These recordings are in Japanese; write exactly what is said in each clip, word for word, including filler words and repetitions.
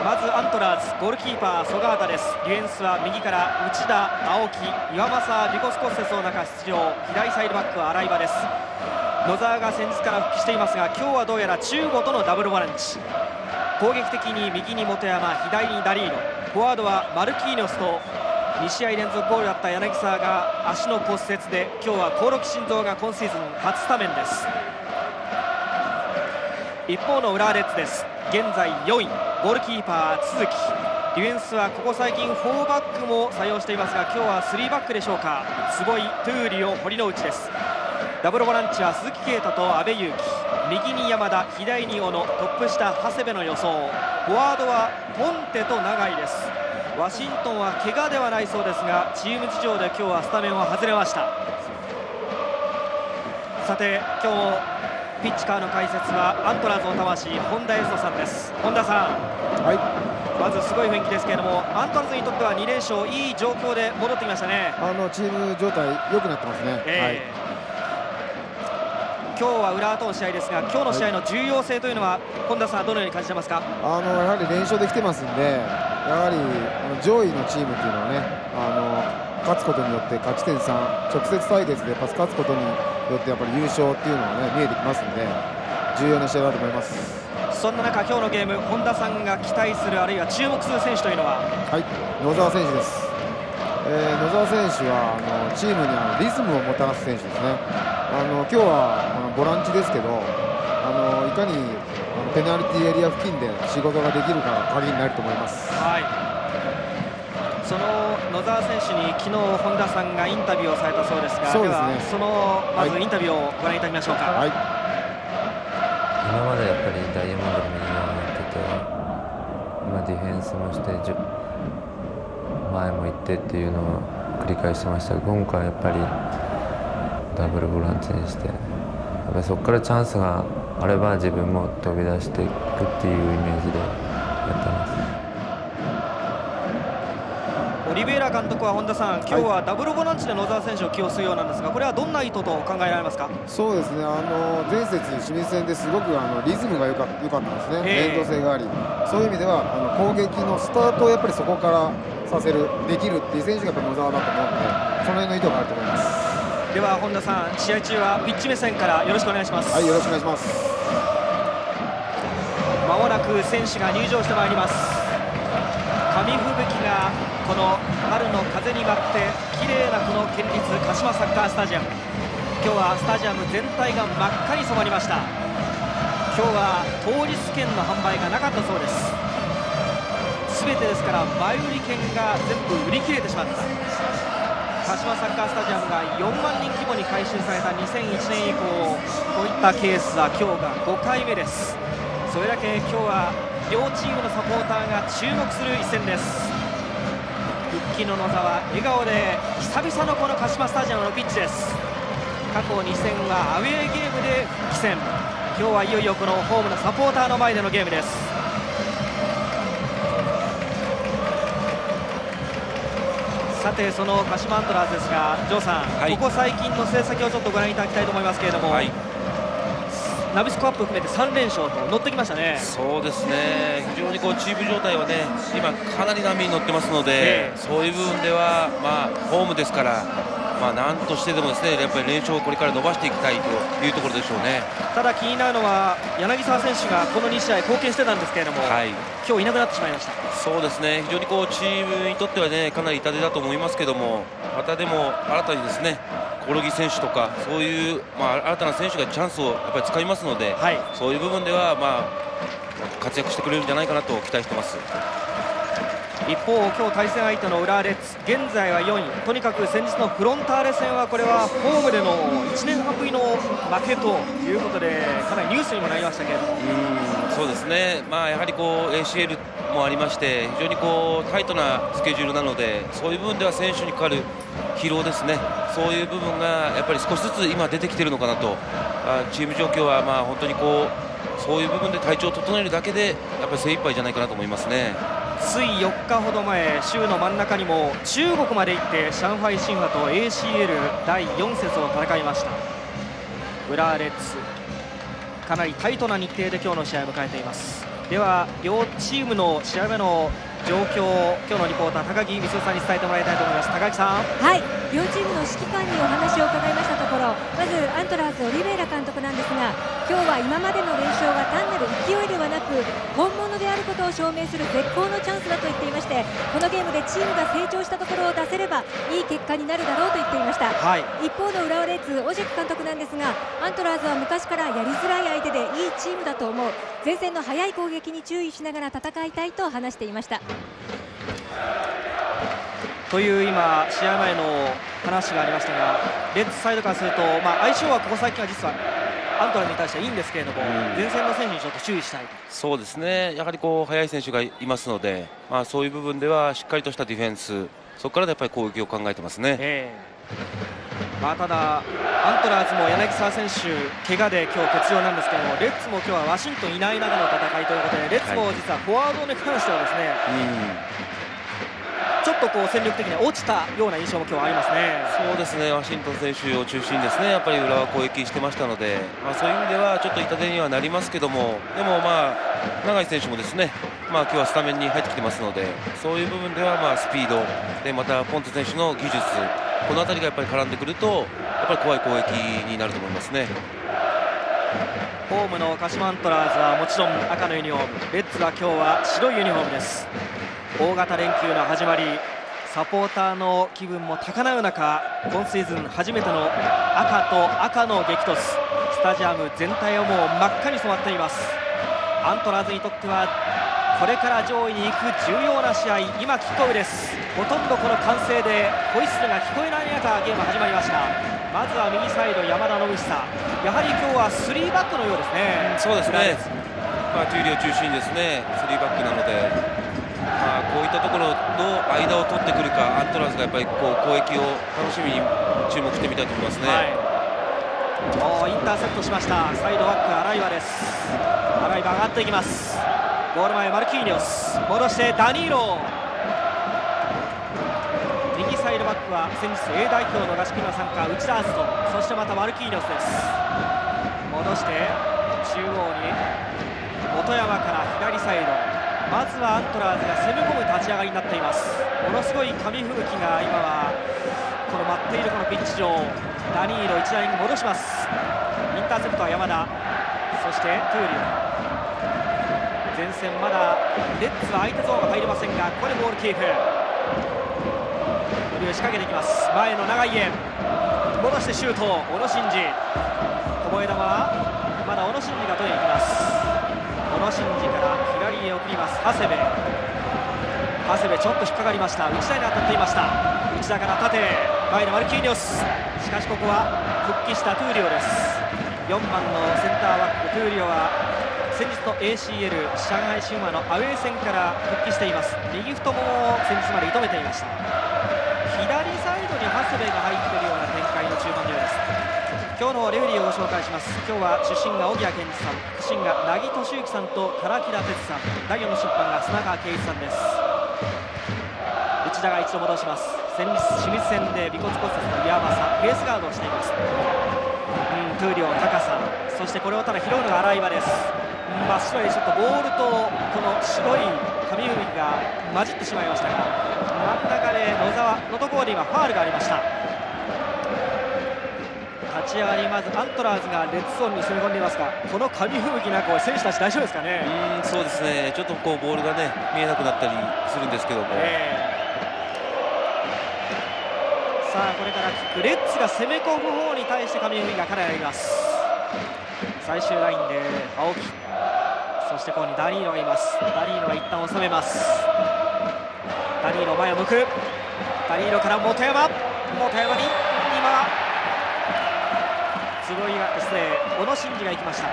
まずアントラーズゴールキーパー曽我畑です。ディフェンスは右から内田、青木、岩政、ビコス骨折を中出場。左サイドバックは洗場です。野沢が先日から復帰していますが、今日はどうやら中国とのダブルボランチ。攻撃的に右に本山、左にダリーノ、フォワードはマルキーニョスとに試合連続ゴールだった柳沢が足の骨折で、今日は興梠慎三が今シーズン初スタメンです。一方の浦和レッズです。現在よんい、ゴールキーパー都築、ディフェンスはここ最近フォーバックも採用していますが、今日はスリーバックでしょうか。坪井、トゥーリオ、堀之内です。ダブルボランチは鈴木啓太と阿部勇樹、右に山田、左に小野、トップ下長谷部の予想。フォワードはポンテと永井です。ワシントンは怪我ではないそうですが、チーム事情で今日はスタメンを外れました。さて今日ピッチカーの解説はアントラーズの魂本田悦人さんです。本田さん、 はい、 まずすごい雰囲気ですけれども、アントラーズにとってはに連勝、いい状況で戻ってきましたね。 あのチーム状態良くなってますね。えーはい、 今日は浦和との試合ですが、今日の試合の重要性というのは、はい、本田さんはどのように感じてますか。 あのやはり連勝できてますんで、やはりあの上位のチームっていうのはね、あの勝つことによって勝ち点さん、直接対決でやっぱ勝つことによってやっぱり優勝っていうのはね見えてきますんで、重要な試合だと思います。 そんな中、今日のゲーム、本田さんが期待するあるいは注目する選手というのは。 はい、野沢選手です。えー、野沢選手はあのチームにあのリズムをもたらす選手ですね。あの今日はあのボランチですけど、あのいかにあのペナルティーエリア付近で仕事ができるかが鍵になると思います。 はい、その野沢選手に昨日本田さんがインタビューをされたそうですが、 そうですね、 ではそのまずインタビューをご覧いただきましょうか。 はい、 今までやっぱりダイヤモンドの右側にやってて、今ディフェンスもして前も行ってっていうのを繰り返してましたが、今回やっぱりダブルボランチにして、やっぱりそこからチャンスがあれば自分も飛び出していくっていうイメージでやってます。 オリベイラ監督は本田さん、今日はダブルボランチで野沢選手を起用するようなんですが、これはどんな意図と考えられますか。 そうですね、あの前節清水戦ですごくあのリズムが良かった良かったんですね、 えー、 連動性があり、そういう意味ではあの攻撃のスタートをやっぱりそこからさせるできるっていう選手がやっぱ野沢だと思うので、その辺の意図があると思います。 では本田さん、試合中はピッチ目線からよろしくお願いします。 はい、よろしくお願いします。 まもなく選手が入場してまいります。紙吹雪がこの春の風に舞って綺麗なこの県立鹿島サッカースタジアム、今日はスタジアム全体が真っ赤に染まりました。今日は当日券の販売がなかったそうです。全てですから前売り券が全部売り切れてしまった。鹿島サッカースタジアムがよんまんにん規模に改修されたにせんいちねん以降、こういったケースは今日がごかいめです。それだけ今日は両チームのサポーターが注目する一戦です。復帰の野沢、笑顔で久々のこの鹿島スタジアムのピッチです。過去に戦はアウェーゲームで復帰戦、今日はいよいよこのホームのサポーターの前でのゲームです。さてその鹿島アントラーズですが、ジョーさん、はい、ここ最近の成績をちょっとご覧いただきたいと思いますけれども、はい、ナビスコアップ含めてさん連勝と乗ってきましたね。 そうですね、非常にこうチーム状態はね今かなり波に乗ってますので、えー、そういう部分ではまあホームですから、まあなんとしてでもですねやっぱり連勝をこれから伸ばしていきたいというところでしょうね。 ただ気になるのは柳沢選手がこのに試合貢献してたんですけれども、はい、今日いなくなってしまいました。 そうですね、非常にこうチームにとってはねかなり痛手だと思いますけども、またでも新たにですね興梠選手とかそういう、まあ、新たな選手がチャンスをやっぱり使いますので、はい、そういう部分では、まあ、活躍してくれるんじゃないかなと期待してます。 一方、今日対戦相手の浦和レッズ、現在はよんい、とにかく先日のフロンターレ戦はこれはホームでのいちねんはんぶりの負けということでかなりニュースにもなりましたけれども、 うんそうですね、まあ、やはりこう エーシーエル もありまして非常にこうタイトなスケジュールなので、そういう部分では選手にかかる疲労ですね、そういう部分がやっぱり少しずつ今出てきているのかなと、チーム状況はまあ本当にこうそういう部分で体調を整えるだけでやっぱり精一杯じゃないかなと思いますね。 ついよっかほど前、週の真ん中にも中国まで行って上海申花と エーシーエル だいよん節を戦いました。浦和レッズ、かなりタイトな日程で今日の試合を迎えています。 では両チームの試合目の状況を今日のリポーター高木美鈴さんに伝えてもらいたいと思います。高木さん。 はい、両チームの指揮官にお話を伺いましたところ、まずアントラーズオリベイラ監督なんですが、今日は今までの連勝が単なる勢いではなく本物であることを証明する絶好のチャンスだと言っていまして、このゲームでチームが成長したところを出せればいい結果になるだろうと言っていました、はい、一方の浦和レッズオジェク監督なんですが、アントラーズは昔からやりづらい相手でいいチームだと思う、前線の速い攻撃に注意しながら戦いたいと話していました。 という今、試合前の話がありましたが、レッズサイドからすると、まあ、相性はここ最近は実はアントラーズに対してはいいんですけれども、前線の選手にちょっと注意したいと。そうですね、やはりこう速い選手がいますので、まあ、そういう部分ではしっかりとしたディフェンス、そこからやっぱり攻撃を考えてますね。えーまあ、ただ、アントラーズも柳沢選手、怪我で今日欠場なんですけども、レッズも今日はワシントンいない中の戦いということで、レッズも実はフォワードに関してはですね、はいちょっとこう戦力的に落ちたような印象も今日ありますね。そうですね、ワシントン選手を中心にですね、やっぱり浦和攻撃してましたので、まあ、そういう意味ではちょっと痛手にはなりますけども、でもまあ永井選手もですね、まあ今日はスタメンに入ってきてますので、そういう部分ではまあスピードで、またポンツ選手の技術、この辺りがやっぱり絡んでくると、やっぱり怖い攻撃になると思いますね。ホームの鹿島アントラーズはもちろん赤のユニフォーム、レッズは今日は白いユニフォームです。大型連休の始まり、サポーターの気分も高鳴る中、今シーズン初めての赤と赤の激突、スタジアム全体をもう真っ赤に染まっています。アントラーズにとってはこれから上位に行く重要な試合、今キックオフです。ほとんどこの歓声でホイッスルが聞こえない中ゲーム始まりました。まずは右サイド山田信久、やはり今日はスリーバックのようですね。そうですね、まあ、トゥーリを中心にですねスリーバックなので、まあ、こういったところの間を取ってくるか、アントラーズがやっぱりこう攻撃を楽しみに注目してみたいと思いますね。はい、インターセプトしました。サイドバックアライバです。アライバ上がっていきます。ゴール前マルキーニョス、戻してダニーロ、右サイドバックは先日 A 代表の合宿に参加内田篤人、そしてまたマルキーニョスです。戻して中央に本山から左サイド、まずはアントラーズが攻め込む立ち上がりになっています。ものすごい紙吹雪が今はこの待っているこのピッチ上、ダニーロ一ラインに戻します。インターセプトは山田、そしてトゥーリオ、前線まだレッズは相手ゾーンが入りませんが、ここでボールキープ、トゥーリオ仕掛けていきます。前の長いへ戻してシュート、小野伸二、こぼれ球はまだ小野伸二が取りに行きます。小野伸二から左へ送ります。長谷部、長谷部ちょっと引っかかりました。内田に当たっていました。内田から縦前のマルキーニョス、しかしここは復帰したトゥーリオです。よんばんのセンターバックトゥーリオは先日の エーシーエル 上海申和のアウェー戦から復帰しています。右太ももを先日まで痛めていました。左サイドに長谷部が入っているような展開の中盤のようです。今日のレフェリーをご紹介します。今日は主審が荻谷健二さん、副審が凪俊之さんと唐木田哲さん、第よんの審判が砂川圭一さんです。内田が一度戻します。先日清水戦で尾骨骨折の岩政、ベースガードをしています。うん、トゥーリオ高さ、そしてこれをただ拾うのが洗い場です。真っ白いちょっとボールとこの白い紙吹雪が混じってしまいましたが、真ん中で野沢のところで今ファールがありました。立ち上がりまずアントラーズがレッドゾーンに攻め込んでいますが、この紙吹雪なんかは選手たち大丈夫ですかね。うん、そうですね、ちょっとこうボールがね見えなくなったりするんですけども、えー、さあこれからキック、レッズが攻め込む方に対して紙吹雪がかなりあります。最終ラインで青木、そしてここにダニーロがいます。ダニーロが一旦収めます。ダニーロ前を向く、ダニーロから本山、本山に今坪井が失礼小野伸二が行きました。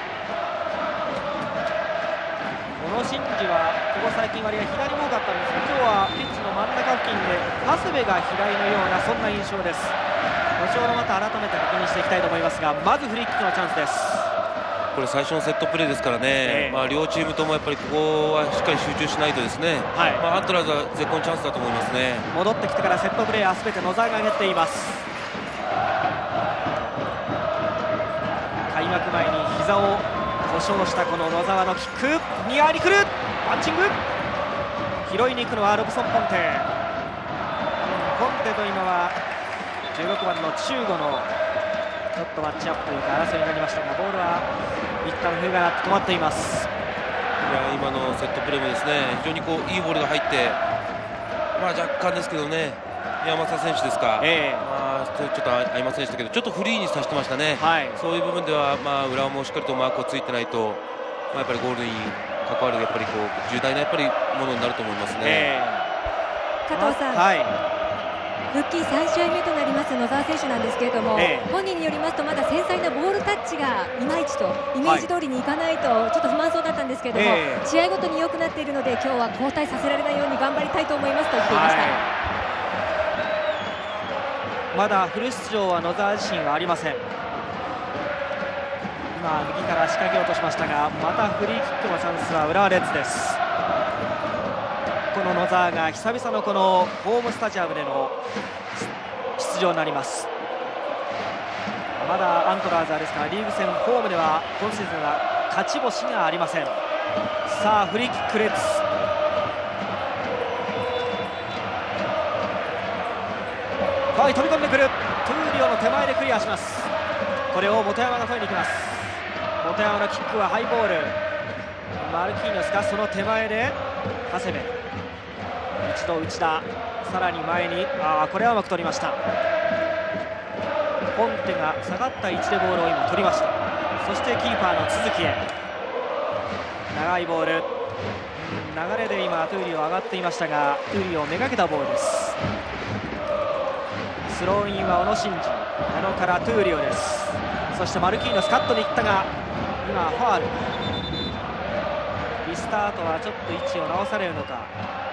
小野伸二はここ最近割が左も多かったんですが、今日はピッチの真ん中付近で長谷部が左のようなそんな印象です。後ほどまた改めて確認していきたいと思いますが、まずフリーキックのチャンスです。これ最初のセットプレーですからね、えーまあ、両チームともやっぱりここはしっかり集中しないとですね、はい、まあ、アントラーズは絶好のチャンスだと思いますね。戻ってきてからセットプレーは全て野沢が上げています。開幕前に膝を骨故障したこの野沢のキック、ニアに来るパンチング、拾いに行くのはロブソン・ポンテ。ポンテと今はじゅうろくばんの中吾のちょっとマッチアップというか争いになりましたが、ボールは一旦笛が鳴って止まっています。 いや今のセットプレーもですね、非常にこういいボールが入って、まあ、若干ですけどね、山田選手ですか、えーまあ、ちょっと合いませんでしたけど、ちょっとフリーにさせてましたね、はい、そういう部分では、まあ、浦和もしっかりとマークをついてないと、まあ、やっぱりゴールに関わるやっぱりこう重大なやっぱりものになると思いますね。えー、加藤さん、はい、復帰さん試合目となります野沢選手なんですけれども、えー、本人によりますとまだ繊細なボールタッチがいまいちとイメージ通りにいかないとちょっと不満そうだったんですけれども、えー、試合ごとに良くなっているので今日は交代させられないように頑張りたいと思いますと言っていました。はい、 まだフル出場は野沢自身はありません。今右から仕掛けようとしましたが、またフリーキックのチャンスは浦和レッズです。この野沢が久々のこのホームスタジアムでの出場になります。まだアントラーズはですからリーグ戦ホームでは今シーズンは勝ち星がありません。さあフリーキックレッズ、はい、飛び込んでくる、トゥーリオの手前でクリアします。これを本山が取りに行きます。本山のキックはハイボール、マルキーニョスがその手前で長谷部、一度内田、さらに前に、あこれはうまく取りました。ポンテが下がった位置でボールを今取りました。そしてキーパーの都築へ長いボール、流れで今トゥーリオ上がっていましたが、トゥーリオをめがけたボールです。スローインは小野伸二、小野からトゥーリオです。そしてマルキーノスカットに行ったが今ファール、リスタートはちょっと位置を直されるのか。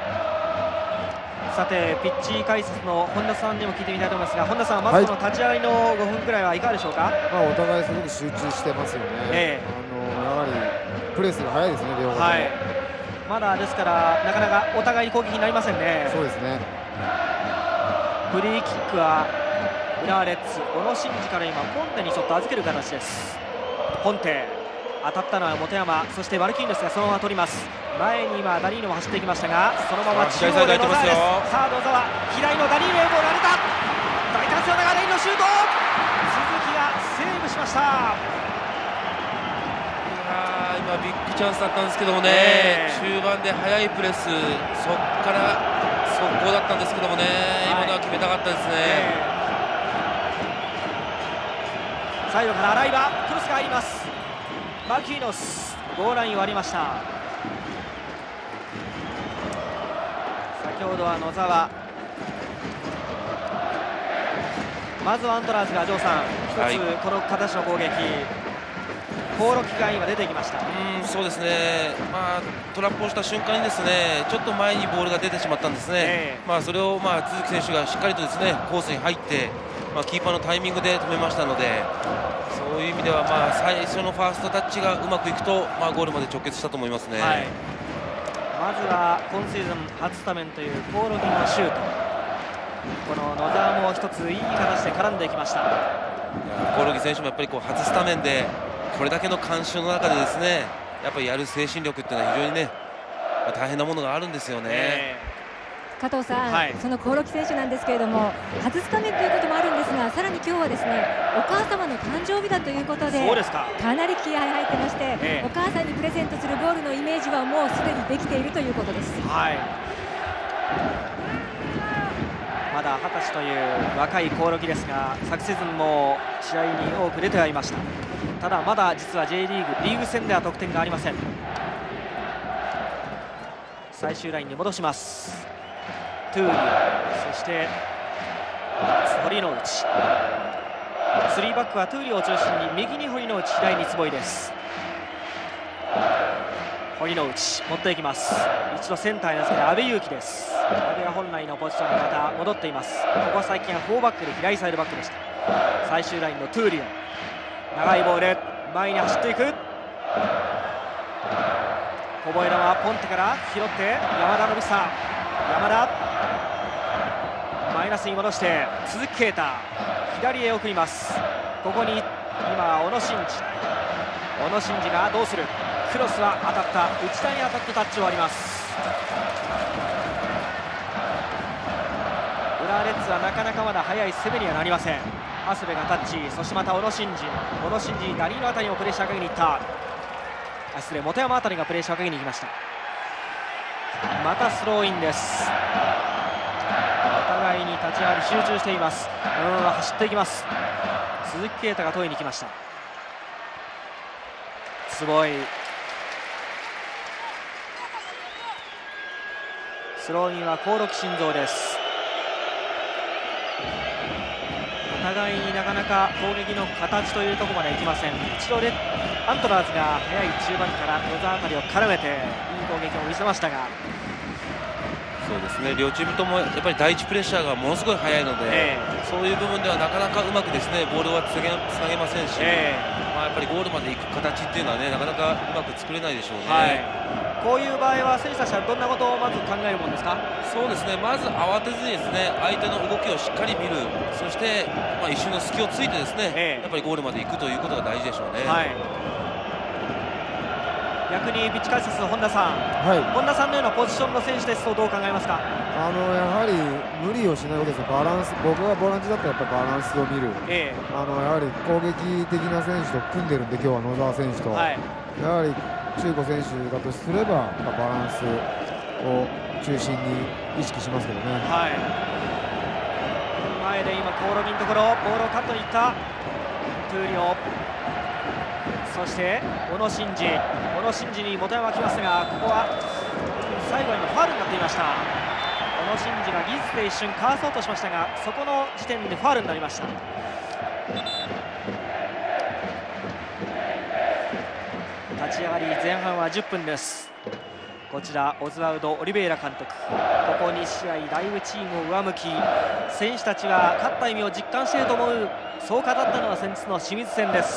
さてピッチ解説の本田さんにも聞いてみたいと思いますが、本田さん、まずこの立ち上がりのごふんくらいはいかがでしょうか。はい、 まあ、お互いすごく集中してますよね。えー、あのやはりプレスが速いですね、両方とも。はい、 まだですからなかなかお互いに攻撃になりませんね。 そうですね。 フリーキックは浦和レッズ、小野伸二から今ポンテにちょっと預ける形です。ポンテ当たったのは本山、そしてマルキーニョスがそのまま取ります。前に今ダニーノも走っていきましたが、そのまま中央で野沢です。さあ野沢、左のダニーノへボール上げた、大活躍の流れのシュート、鈴木がセーブしました。 今ビッグチャンスだったんですけどもね、えー、中盤で速いプレス、そこから速攻だったんですけどもね、はい、今のは決めたかったですね。えー、サイドから洗い場、クロスが入ります。マキーノス、ゴールラインを割りました。先ほどは野沢、まずはアントラーズが城さん、一つこの形の攻撃、興梠が今出てきました。 うん、そうですね、まあ、トラップをした瞬間にですねちょっと前にボールが出てしまったんですね、えーまあ、それを、まあ、都築選手がしっかりとですねコースに入って、まあ、キーパーのタイミングで止めましたので、そういう意味では、まあ、最初のファーストタッチがうまくいくと、まあ、ゴールまで直結したと思いますね。はい、 まずは今シーズン初スタメンという興梠のシュート、この野沢も一ついい形で絡んでいきました。 興梠選手もやっぱりこう初スタメンでこれだけの観衆の中でですねやっぱりやる精神力っていうのは非常にね、まあ、大変なものがあるんですよね。えー、加藤さん、はい、その興梠選手なんですけれども初スタメンということもあるんですが、さらに今日はですねお母様の誕生日だということで、 そうですか、 かなり気合い入ってまして、えー、お母さんにプレゼントするゴールのイメージはもうすでにできているということです。 はい、まだはたちという若い興梠ですが、昨シーズンも試合に多く出てはいました。ただまだ実は J リーグリーグ戦では得点がありません。最終ラインに戻します。トゥーリオ、そして堀之内、スリーバックはトゥーリオを中心に右に堀之内、左に坪井です。堀之内持っていきます。一度センターに預けて阿部勇樹です。阿部は本来のポジションにまた戻っています。ここは最近はフォーバックで左サイドバックでした。最終ラインのトゥーリオ、長いボール前に走っていく、こぼれ球はポンテから拾って山田の久、山田マイナスに戻して鈴木啓太、左へ送ります。ここに今小野伸二、 小野伸二がどうする。クロスは当たった、内田に当たってタッチを割ります。浦和レッズはなかなかまだ速い攻めにはなりません。長谷部がタッチ、そしてまた小野伸二、小野伸二にダニーロあたりをプレッシャーかけにいった。あ失礼、本山あたりがプレッシャーかけに行きました。またスローインです。お互いに立ち上がり集中しています。うん、走っていきます。鈴木啓太が問いに来ました。坪井、スローインは興梠慎三です。お互いになかなか攻撃の形というところまではいきません。一度でアントラーズが早い中盤から野沢あたりを絡めていい攻撃を見せましたが、 そうですね、両チームともやっぱり第一プレッシャーがものすごい速いので、えー、そういう部分ではなかなかうまくですねボールはつなげ、つなげませんし、えーまあ、やっぱりゴールまで行く形っていうのはねなかなかうまく作れないでしょうね。はい、 こういう場合は選手たちはどんなことをまず考えるものですか。 そうですね、まず慌てずにですね相手の動きをしっかり見る、そして、まあ、一瞬の隙をついてですね、えー、やっぱりゴールまで行くということが大事でしょうね。はい、 逆にピッチ解説の本田さん、はい、本田さんのようなポジションの選手ですとどう考えますか。 あのやはり無理をしないことです。バランス、僕がボランチだったらやっぱりバランスを見る、ええ、あのやはり攻撃的な選手と組んでるんで、今日は野沢選手と、はい、やはり中古選手だとすればバランスを中心に意識しますけどね。はい、 前で今興梠のところボールをカットにいったトゥーリオ、そして小野伸二、小野伸二に本山が来ますが、ここは最後にファウルになっていました。小野伸二が技術で一瞬かわそうとしましたが、そこの時点でファウルになりました。立ち上がり前半はじゅっぷんです。こちらオズワルド・オリベイラ監督、ここに試合だいぶチームを上向き、選手たちは勝った意味を実感していると思う、そう語ったのは先日の清水戦です。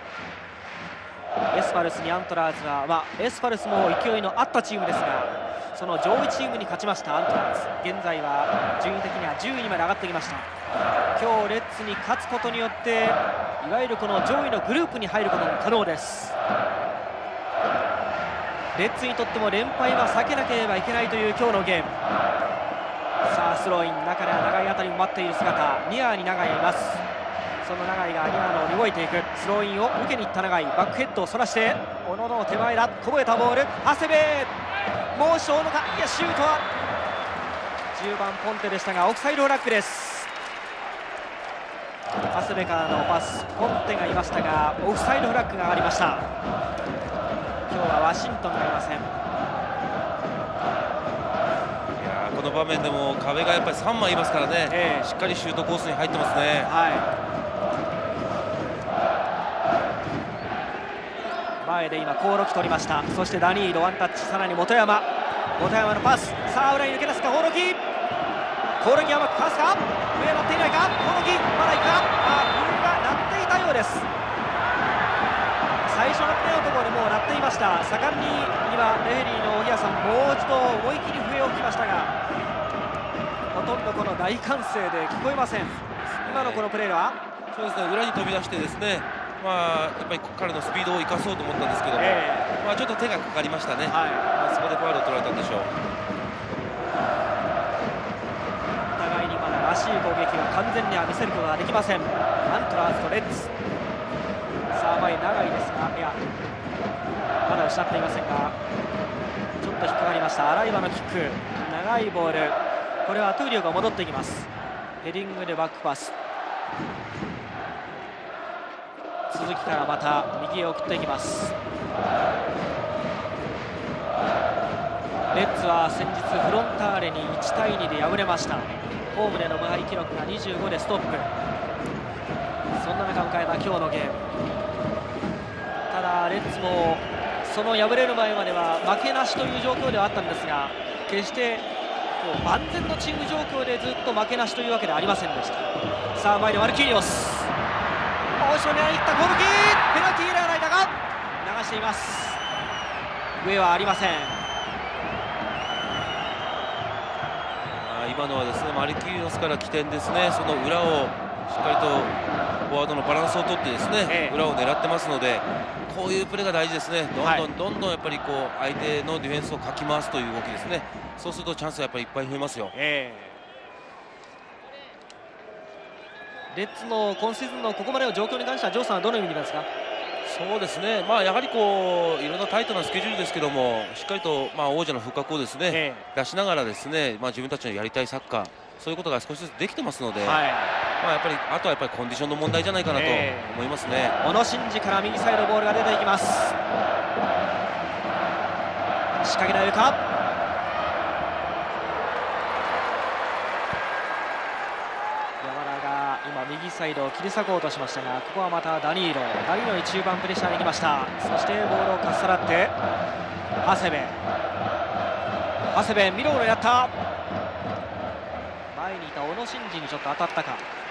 エスパルスにアントラーズは、まあ、エスパルスも勢いのあったチームですが、その上位チームに勝ちましたアントラーズ、現在は順位的にはじゅういにまで上がってきました。今日レッズに勝つことによっていわゆるこの上位のグループに入ることが可能です。レッズにとっても連敗は避けなければいけないという今日のゲーム。さあスローイン、中では長いあたりも待っている姿、ニアに長井がいます。その長井がニアの方に動いていく、スローインを受けに行った長井、バックヘッドをそらして小野の手前だ、こぼれたボール、長谷部、もう小野か、いやシュートはじゅうばんポンテでしたがオフサイドフラッグです。長谷部からのパス、ポンテがいましたがオフサイドフラッグが上がりました。今日はワシントンがいません。いやこの場面でも壁がやっぱりさんまいいますからね、えー、しっかりシュートコースに入ってますね。はい、 前で今興梠取りました。そしてダニーロワンタッチ、さらに本山、本山のパス、さあ裏に抜け出すか興梠、興梠はうまくかわすか、上は鳴っていないか、興梠まだいくか、あ上が鳴っていたようです。最初のプレーのところでもう鳴っていました。盛んに今レフェリーの荻谷さんもう一度思い切り笛を吹きましたが、ほとんどこの大歓声で聞こえません。今のこのプレーはそうですね、裏に飛び出してですね、まあやっぱり彼のスピードを生かそうと思ったんですけども、えー、まあちょっと手がかかりましたね。はい、まあ、そこでファウルを取られたんでしょう。 お互いにまだらしい攻撃を完全には見せることができません。アントラーズとレッズ。さあ前長いですが、いやまだ失っていませんが、ちょっと引っかかりました。洗い場のキック、長いボール、これはトゥーリオが戻っていきます。ヘディングでバックパス、鈴木からまた右へ送っていきます。レッズは先日フロンターレにいちたいにで敗れました。ホームでの無敗記録がにじゅうごでストップ。そんな中迎えた今日のゲーム。ただレッズもその敗れる前までは負けなしという状況ではあったんですが、決してこう万全のチーム状況でずっと負けなしというわけではありませんでした。さあ前でマルキーニョス、後ろにいったゴールキー、ペナルティーエラーがないだが流しています。上はありません。 今のはですねマルキーニョスから起点ですね、その裏をしっかりとフォワードのバランスを取ってですね、 ええ、 裏を狙ってますので、こういうプレーが大事ですね。どんどん、 はい、 どんどんやっぱりこう相手のディフェンスをかき回すという動きですね。そうするとチャンスがやっぱりいっぱい増えますよ。 えー、レッツの今シーズンのここまでの状況に関してはジョーさんはどのように見ますか？ そうですね、まあ、やはりこういろんなタイトなスケジュールですけども、しっかりと、まあ、王者の復活をですね、 え出しながらですね、まあ、自分たちのやりたいサッカー、そういうことが少しずつできてますので、 はい、 まあ、やっぱりあとはやっぱりコンディションの問題じゃないかなと思いますね。 小野伸二から右サイドボールが出ていきます。仕掛けられるか。今右サイドを切り裂こうとしましたが、ここはまたダニーロダニーロに中盤プレッシャーに行きました。そしてボールをかっさらって長谷部長谷部ミロールやった。前にいた小野伸二にちょっと当たったか。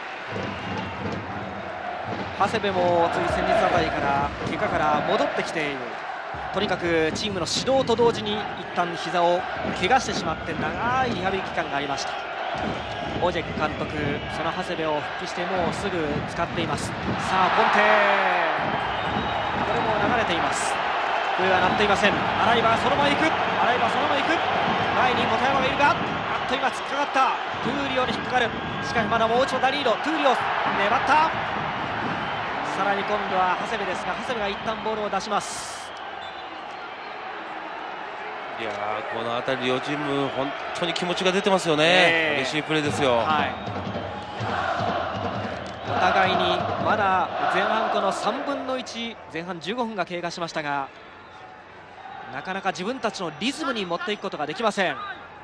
長谷部もつい先日あたりから怪我から戻ってきている。とにかくチームの指導と同時に一旦膝を怪我してしまって長いリハビリ期間がありました。オジェク監督、その長谷部を復帰してもうすぐ使っています。さあポンテこれも流れています。笛は鳴っていません。アライバがそのまま行く。アライバそのまま行く。前に本山がいるが、あっと今突っかかった。トゥーリオに引っかかる。しかしまだもう一度ダニーロ、トゥーリオ粘った。さらに今度は長谷部ですが、長谷部が一旦ボールを出します。 いやー、この辺り両チーム本当に気持ちが出てますよね。 えー、 嬉しいプレーですよ。 はい、お互いにまだ前半このさんぶんのいち、前半じゅうごふんが経過しましたが、なかなか自分たちのリズムに持っていくことができません。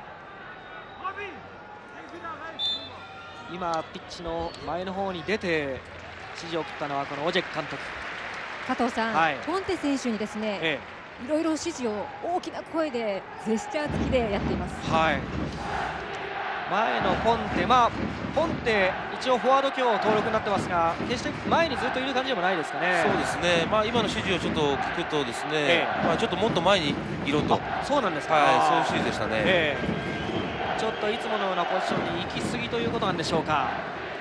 今ピッチの前の方に出て指示を送ったのはこのオジェク監督。 加藤さん、はい、ポンテ選手にですね、ええ、いろいろ指示を大きな声でジェスチャー付きでやっています。 はい、前のポンテ、まあ、ポンテ一応フォワード今日登録になってますが、決して前にずっといる感じでもないですかね。 そうですね、まあ、今の指示をちょっと聞くとですね、ええ、まあ、ちょっともっと前にいろと。 そうなんですか。 はい、そういう指示でしたね。ええ、ちょっといつものようなポジションに行き過ぎということなんでしょうか。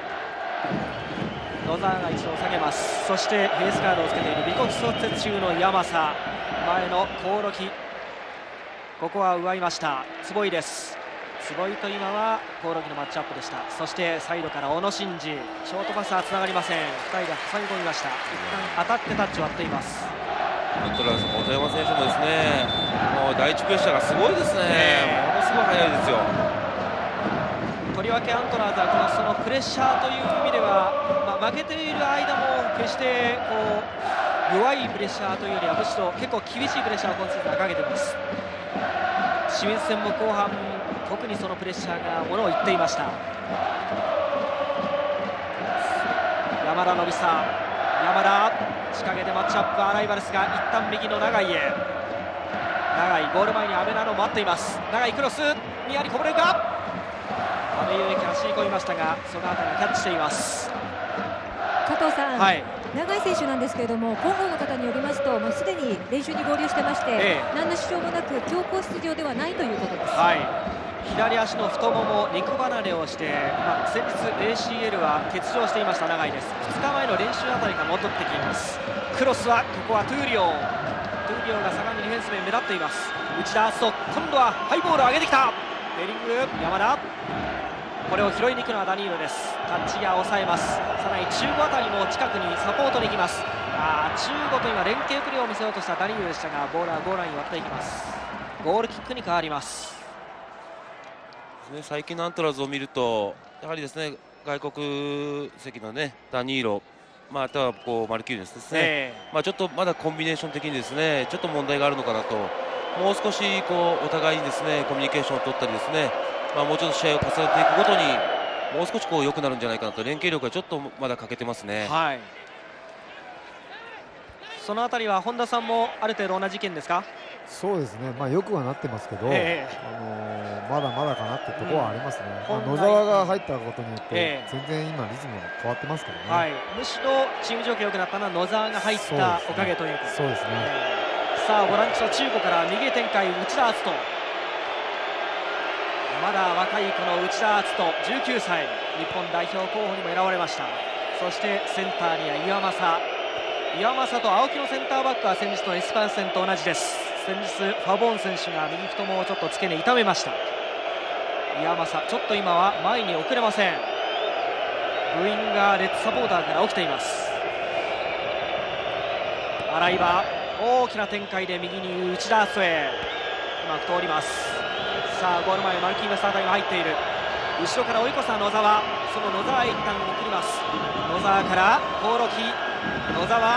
野沢が一度下げます。そしてフェイスガードをつけている尾骨骨折中の山佐、前の興梠、ここは奪いました。坪井です。坪井と今は興梠のマッチアップでした。そしてサイドから小野伸二、ショートパスはつながりません。ふたりで挟み込みました。一旦当たってタッチを割っています。 アントラーズ本山選手もですね、もう第一プレッシャーがすごいですね、えー、ものすごい速いですよ。 とりわけアントラーズはこのそのプレッシャーという意味では、まあ、負けている間も決してこう弱いプレッシャーというよりはむしろ結構厳しいプレッシャーを今シーズンはかけています。清水戦も後半特にそのプレッシャーがものを言っていました。山田伸さ山田仕掛けてマッチアップアライバルスが一旦右の永井へ。永井ゴール前に阿部など待っています。永井クロスニアにこぼれるか。阿部勇樹走り込みましたが、その辺りがキャッチしています。 加藤さん、 はい、 永井選手なんですけれども、広報の方によりますと、もうすでに練習に合流してまして、ええ、何の支障もなく強行出場ではないということです。 はい、左足の太もも肉離れをして、まあ、先日 エーシーエル は欠場していました永井です。ふつかまえの練習あたりから戻ってきています。クロスはここはトゥーリオトゥーリオが下がりディフェンス面目立っています。内田篤人、今度はハイボールを上げてきた。ヘディング山田、これを拾いに行くのはダニーロです。タッチが抑えます。さらに中央あたりも近くにサポートに行きます。あ中央と今連携プレーを見せようとしたダニーロでしたが、ボールはゴールラインに割っていきます。ゴールキックに変わります。 最近のアントラーズを見ると、やはりですね、外国籍のねダニーロ、まあ、あとはこうマルキューニスですね、えーまあ、ちょっとまだコンビネーション的にですねちょっと問題があるのかなと。もう少しこうお互いにですねコミュニケーションを取ったりですね、まあ、もうちょっと試合を重ねていくごとにもう少しこう良くなるんじゃないかなと。連携力がちょっとまだ欠けてますね。 はい、そのあたりは本田さんもある程度同じ意見ですか。 そうですね、まあ、よくはなってますけど、えー、あのー、まだまだかなってところはありますね。うん、まあ、野沢が入ったことによって、えー、全然今リズムが変わってますけどね、 はい、むしろチーム状況良くなったのは野沢が入ったおかげというか。 そうですね、えーさあボランチの中古から右へ展開、内田篤人、まだ若いこの内田篤人じゅうきゅうさい、 日本代表候補にも選ばれました。そしてセンターには岩政岩政と青木のセンターバックは先日のエスパルス戦と同じです。先日ファボーン選手が右太ももをちょっと付け根痛めました。岩政ちょっと今は前に遅れません。部員がレッドサポーターから起きています。洗い場大きな展開で右に内田篤へうまく通ります。さあゴール前マルキーノスあたりが入っている。後ろから追い越した野沢、その野沢へ一旦送ります。野沢から興梠、野沢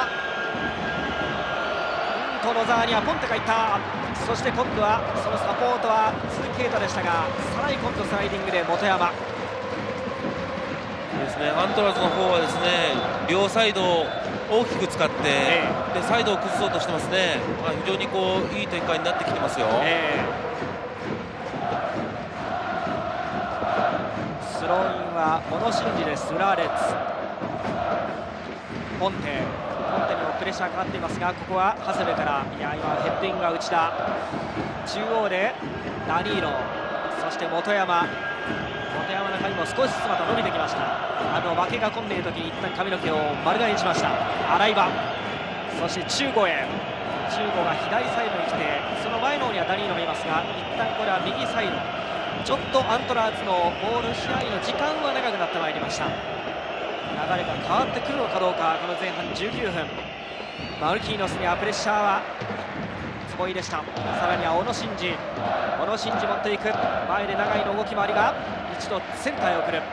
うんと野沢にはポンテがいった。そして今度はそのサポートは鈴木啓太でしたが、さらに今度スライディングで本山ですね。アントラーズの方はですね、両サイドを大きく使って、えー、でサイドを崩そうとしてますね。まあ、非常にこういい展開になってきてますよ。えースローインは小野伸二です。浦和レッズポンテポンテにもプレッシャーかかっていますが、ここは長谷部から、いや今ヘッディングが内田、中央でダニーロ、そして本山本山の髪も少しずつまた伸びてきました。あの負けが込んでいる時に一旦髪の毛を丸刈りにしました。洗い場、そして中吾へ中吾が左サイドに来て、その前の方にはダニーロがいますが、一旦これは右サイド、ちょっとアントラーズのボール支配の時間は長くなってまいりました。流れが変わってくるのかどうか、この前半じゅうきゅうふん、マルキーノスにはプレッシャーは坪井でした。さらには小野伸二小野伸二持っていく、前で長井の動き回りが一度センターへ送る。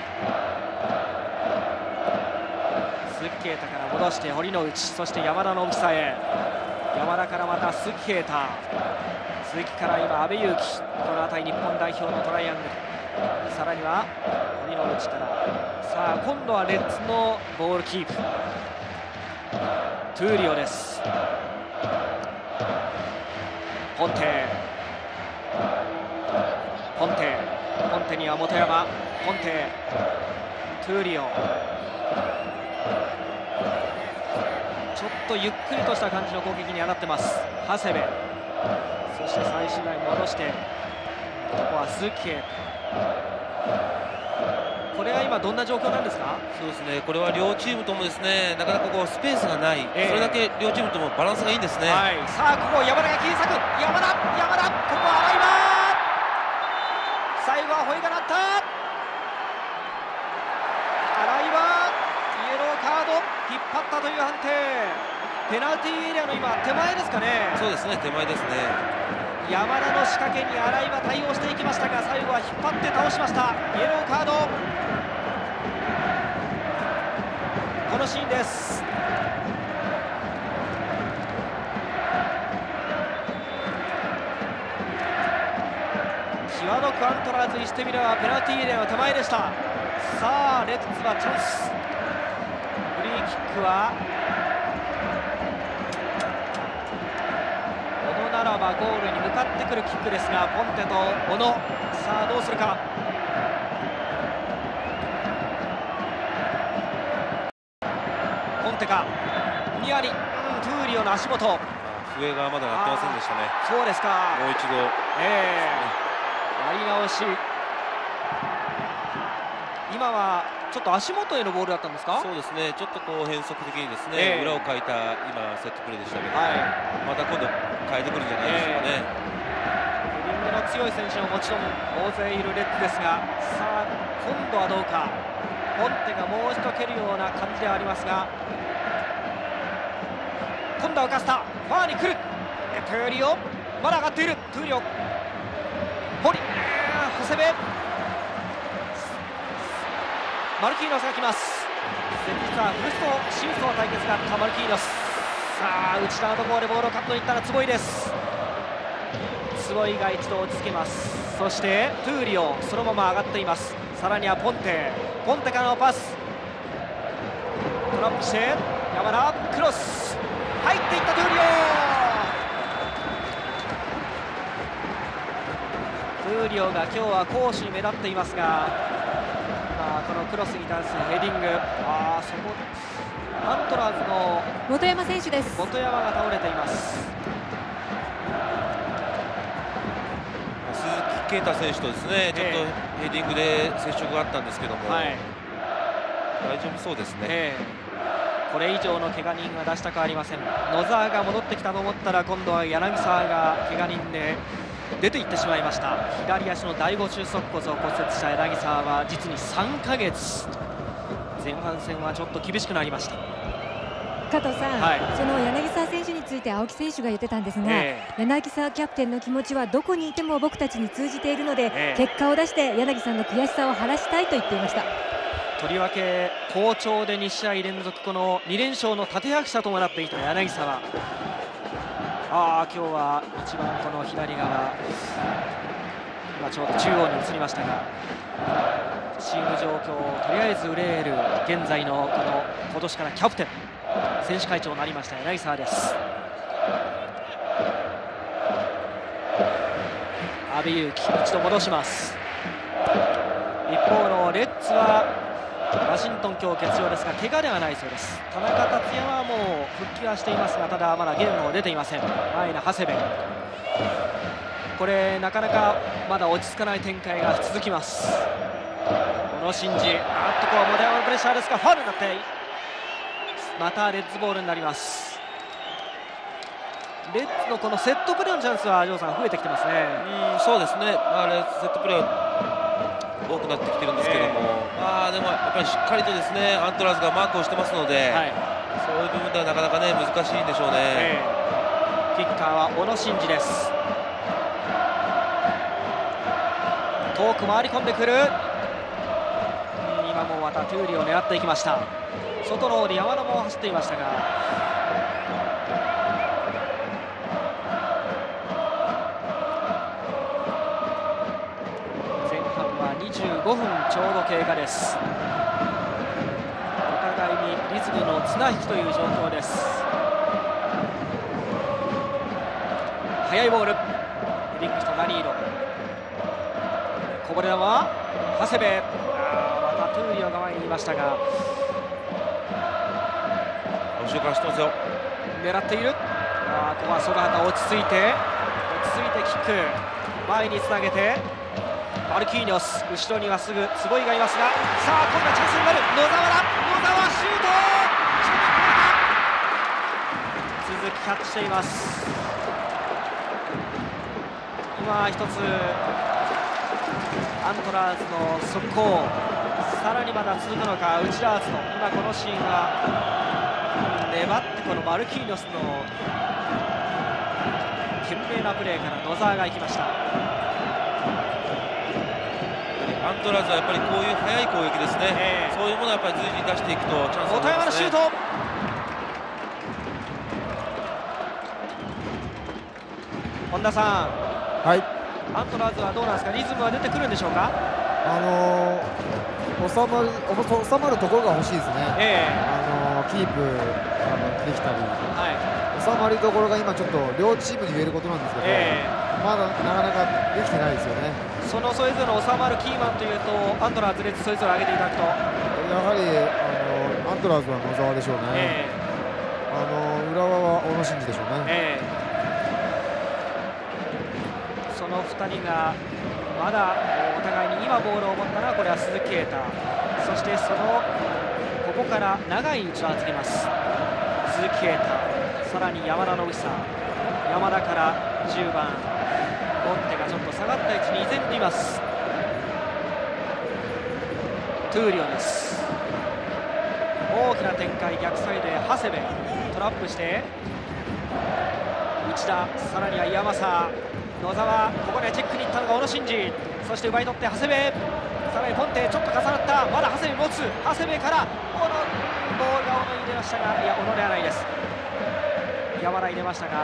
鈴木啓太から戻して堀之内、そして山田の大きさへ、山田からまた鈴木啓太、鈴木から今阿部勇樹、この辺り日本代表のトライアングル、さらには堀之内から、さあ今度はレッズのボールキープ、トゥーリオです。ポンテポンテポンテには本山、ポンテトゥーリオ、ちょっとゆっくりとした感じの攻撃にはなってます。長谷部、そして最終ライン戻して、ここは鈴木へ。これは今どんな状況なんですか？ そうですね、これは両チームともですね、なかなかこうスペースがない、えー、それだけ両チームともバランスがいいんですね。 はい、さあここ山田が切り裂く、山田山田、ここは洗い場、最後はホイが鳴った、洗い場、イエローカード、引っ張ったという判定。ペナルティーエリアの今手前ですかね。 そうですね、手前ですね。 山田の仕掛けに洗い場対応していきましたが、最後は引っ張って倒しました。イエローカード、このシーンです。際どくアントラーズにしてみればペナルティーエリアの手前でした。さあレッズはチャンス。フリーキックは小野ならばゴールに向かってくるキックですが、ポンテと小野、さあどうするか。ポンテかニアに、うん、トゥーリオの足元、 笛がまだ鳴ってませんでしたね。 そうですか。 もう一度、 えー、やり直し。今はちょっと足元へのボールだったんですか？ そうですね、ちょっとこう変則的にですね、 えー、 裏をかいた今セットプレーでしたけど、 はい、 また今度変えてくるんじゃないでしょうかね。 ヘディングの強い選手ももちろん大勢いるレッズですが、さあ今度はどうか。ポンテがもう一度蹴るような感じではありますが、今度は浮かせた、ファーに来る、トゥーリオ、まだ上がっている、トゥーリオ、堀、長谷部、マルキーノスが来ます。先日はフルストシムソー対決があったマルキーノス。さあ内田のところでボールをカットにいったら坪井です。坪井が一度落ち着けます。そしてトゥーリオそのまま上がっています。さらにはポンテポンテからのパス、トラップして山田クロス入っていったトゥーリオ、トゥーリオが今日は攻守に目立っていますが、このクロスに対するヘディング、あそこアントラーズの本山選手です。 本山が倒れています。 鈴木啓太選手とですねちょっとヘディングで接触があったんですけども、 はい、 大丈夫そうですね。 えー、これ以上の怪我人は出したくありません。野沢が戻ってきたと思ったら今度は柳沢が怪我人で出ていってしまいました。左足の第五中足骨を骨折した柳沢は実にさんかげつ、前半戦はちょっと厳しくなりました。 加藤さん、 はい、 その柳沢選手について青木選手が言ってたんですが、 えー、 柳沢キャプテンの気持ちはどこにいても僕たちに通じているので、 えー、 結果を出して柳さんの悔しさを晴らしたいと言っていました。 とりわけ好調でに試合連続このに連勝の立役者ともなっていた柳沢、ああ今日は一番この左側、今ちょうど中央に移りましたが、チーム状況をとりあえず憂える現在のこの今年からキャプテン選手会長になりました柳沢です。阿部勇樹一度戻します。一方のレッズはワシントン今日欠場ですが怪我ではないそうです。田中達也はもう復帰はしていますが、ただまだゲームも出ていません。前の長谷部、これなかなかまだ落ち着かない展開が続きます。小野伸二、あっとこうモデルのプレッシャーですがファウルになってまたレッズボールになります。レッズのこのセットプレーのチャンスは城さん増えてきてますね。 うんそうですね、まあ、レッズセットプレー多くなってきてるんですけども、えー、まあでもやっぱりしっかりとですねアントラーズがマークをしてますので、はい、そういう部分ではなかなかね難しいんでしょうね。えー、キッカーは小野伸二です。遠く回り込んでくる、今もまたトゥーリを狙っていきました。外の方で山田も走っていましたが、前半はにじゅうごふんちょうど経過です。お互いにリズムの綱引きという状況です。速いボール、ヘディングしたダニーロ、こぼれ球は長谷部、あまたトゥーリオが前にいましたが後ろから走ってますよ。 狙っている、あここは曽我が落ち着いて落ち着いてキック前につなげてマルキーニョス、後ろにはすぐ坪井がいますが、さあ今度はチャンスになる。野沢だ、野沢シュート、鈴木キャッチしています。今一つアントラーズの速攻、さらにまだ続くのか、ウチラーズの今このシーンは粘ってこのマルキーニョスの懸命なプレーから野沢が行きました。 アントラーズはやっぱりこういう速い攻撃ですね、えー、そういうものをやっぱり随時に出していくとチャンスがありますね。本山のシュート、 本田さん、 はい、 アントラーズはどうなんですか、リズムは出てくるんでしょうか。 あのー、収まる収まるところが欲しいですね、えー、あのー、キープあのできたり、はい、収まりどころが今ちょっと両チームに言えることなんですけど、えー、まだなかなかできてないですよね。 そのそれぞれの収まるキーマンというとアントラーズ、レッズそれぞれ挙げていただくと、 やはりあのー、アントラーズは野沢でしょうね、えー、あのー、浦和は小野伸二でしょうね。えー、そのふたりがまだお互いに今ボールを持ったのはこれは鈴木啓太、そしてそのここから長い打ちを預けます鈴木啓太、さらに山田の内さ、山田からじゅうばんボンテがちょっと下がった位置に依然といます。トゥーリオです。大きな展開、逆サイドへ長谷部トラップして内田、さらには山沢、野沢、ここでチェックに行ったのが小野伸二、そして奪い取って長谷部、さらにポンテちょっと重なった、まだ長谷部持つ、長谷部から小野、ボールが小野に入れましたが、いや小野ではないです、山田入れましたが、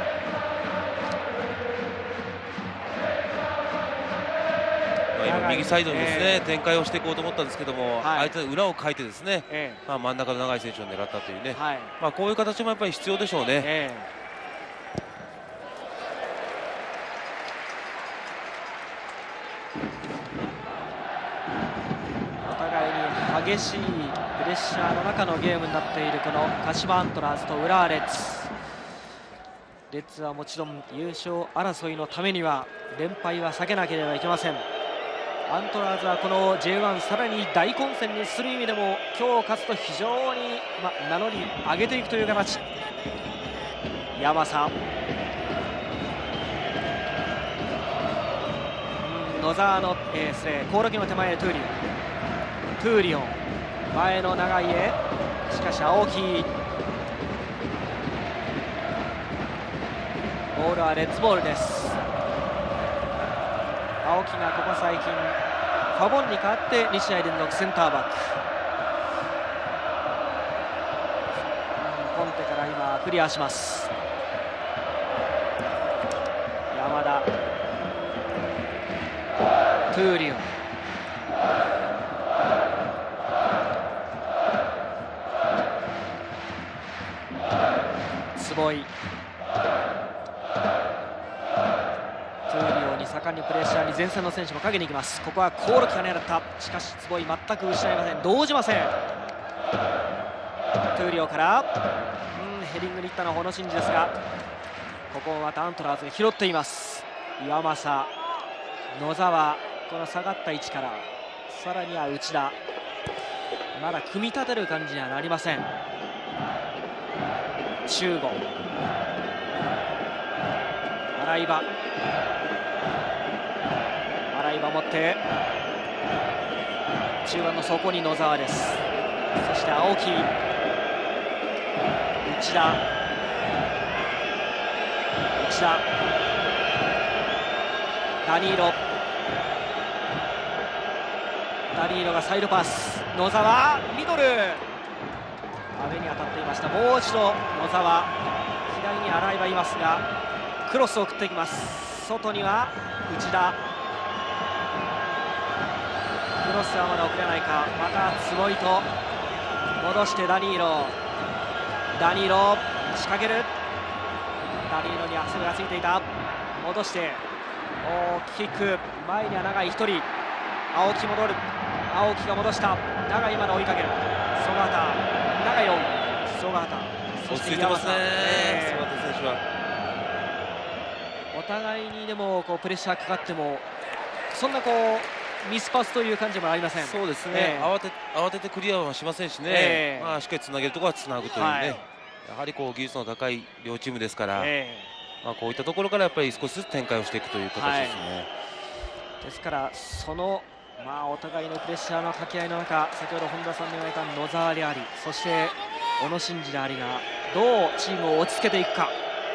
今右サイドにですね、えー、展開をしていこうと思ったんですけども、はい、相手の裏をかいてですね、えーまあ、真ん中の長い選手を狙ったというね、はい、まあこういう形もやっぱり必要でしょうね。えー、お互いに激しいプレッシャーの中のゲームになっているこの鹿島アントラーズと浦和レッズ。 レッズはもちろん優勝争いのためには連敗は避けなければいけません。アントラーズはこの ジェイワン さらに大混戦にする意味でも今日勝つと非常に、ま、名乗り上げていくという形。山佐、野沢の、えー、失礼興梠の手前でトゥーリオトゥーリオ前の長いへ、しかし青木、ボールはレッズボールです。青木がここ最近ファボンに代わってに試合連続センターバック。コンテから今クリアします。山田、トゥーリオ、坪井、トゥーリオに盛んにプレッシャーに前線の選手もかけに行きます。ここは興梠が狙った。しかし坪井全く失いません、動じません。トゥーリオからうんヘディングに行ったのは小野伸二ですが、ここをまたアントラーズが拾っています。岩政、野沢、この下がった位置からさらには内田、まだ組み立てる感じにはなりません。中吾、洗い場、洗い場持って中盤の底に野沢です。そして青木、内田、内田、ダニーロ、ダニーロがサイドパス、野沢ミドル、壁に当たっていました。もう一度野沢、左に洗い場いますがクロスを送っていきます。外には内田、クロスはまだ送れないか。また坪井と戻してダニーロ、ダニーロ仕掛ける。ダニーロにアクセルがついていた。戻して大きく前には長いひとり、青木戻る、青木が戻した、長いまだ追いかける。曽我田、長い追う曽我田、そして山田、 曽我田選手はお互いにでもこうプレッシャーかかってもそんなこうミスパスという感じもありません。 そうですね、 えー、 慌て慌ててクリアはしませんしね、えーまあ、しっかりつなげるところはつなぐというね、はい、やはりこう技術の高い両チームですから、えーまあ、こういったところからやっぱり少しずつ展開をしていくという形ですね。はい、 ですからそのまあお互いのプレッシャーの掛け合いの中、先ほど本田さんの言われた野沢であり、そして小野伸二でありがどうチームを落ち着けていくか。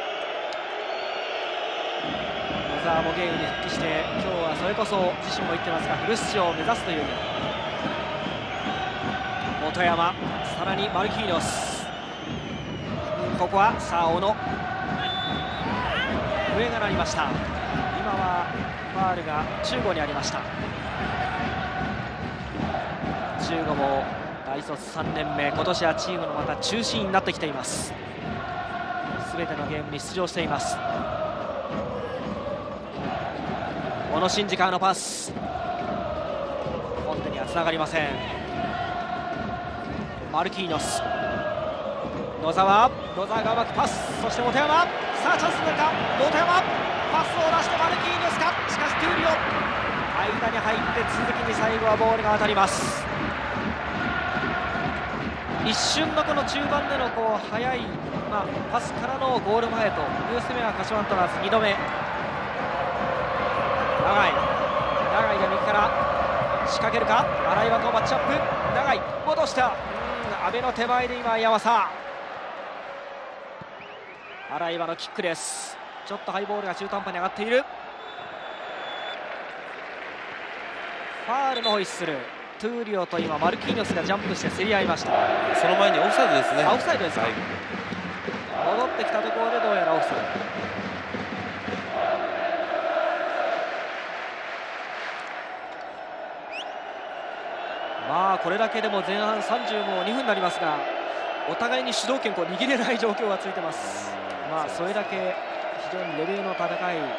野沢もゲームに復帰して今日はそれこそ自身も言ってますがフル出場を目指すという本山、さらにマルキーニョス、ここはさあ小野、笛が鳴りました。今はファールが中吾にありました。中吾も大卒さんねんめ、今年はチームのまた中心になってきています。全てのゲームに出場しています。小野伸二からのパス、コンテにはつながりません。マルキーニョス、野沢、野沢がうまくパス、そして本山、さあチャンスになるか、本山パスを出してマルキーニョスか、しかしトゥーリオ間に入って続きに最後はボールが当たります。一瞬のこの中盤でのこう速い、まあ、パスからのゴール前という攻めは鹿島アントラーズにどめ。長い長いが右から仕掛けるか、洗い場とマッチアップ、長い戻した、うん阿部の手前で今山佐、洗い場のキックです。ちょっとハイボールが中途半端に上がっている。ファールのホイッスル、トゥーリオと今マルキーニョスがジャンプして競り合いました。 その前にオフサイドですね。 あ、オフサイドですか、はい、戻ってきたところでどうやらオフサイド。まあこれだけでも前半さんじゅうにふんになりますが、お互いに主導権を握れない状況がついてます。まあそれだけ非常にレベルの高い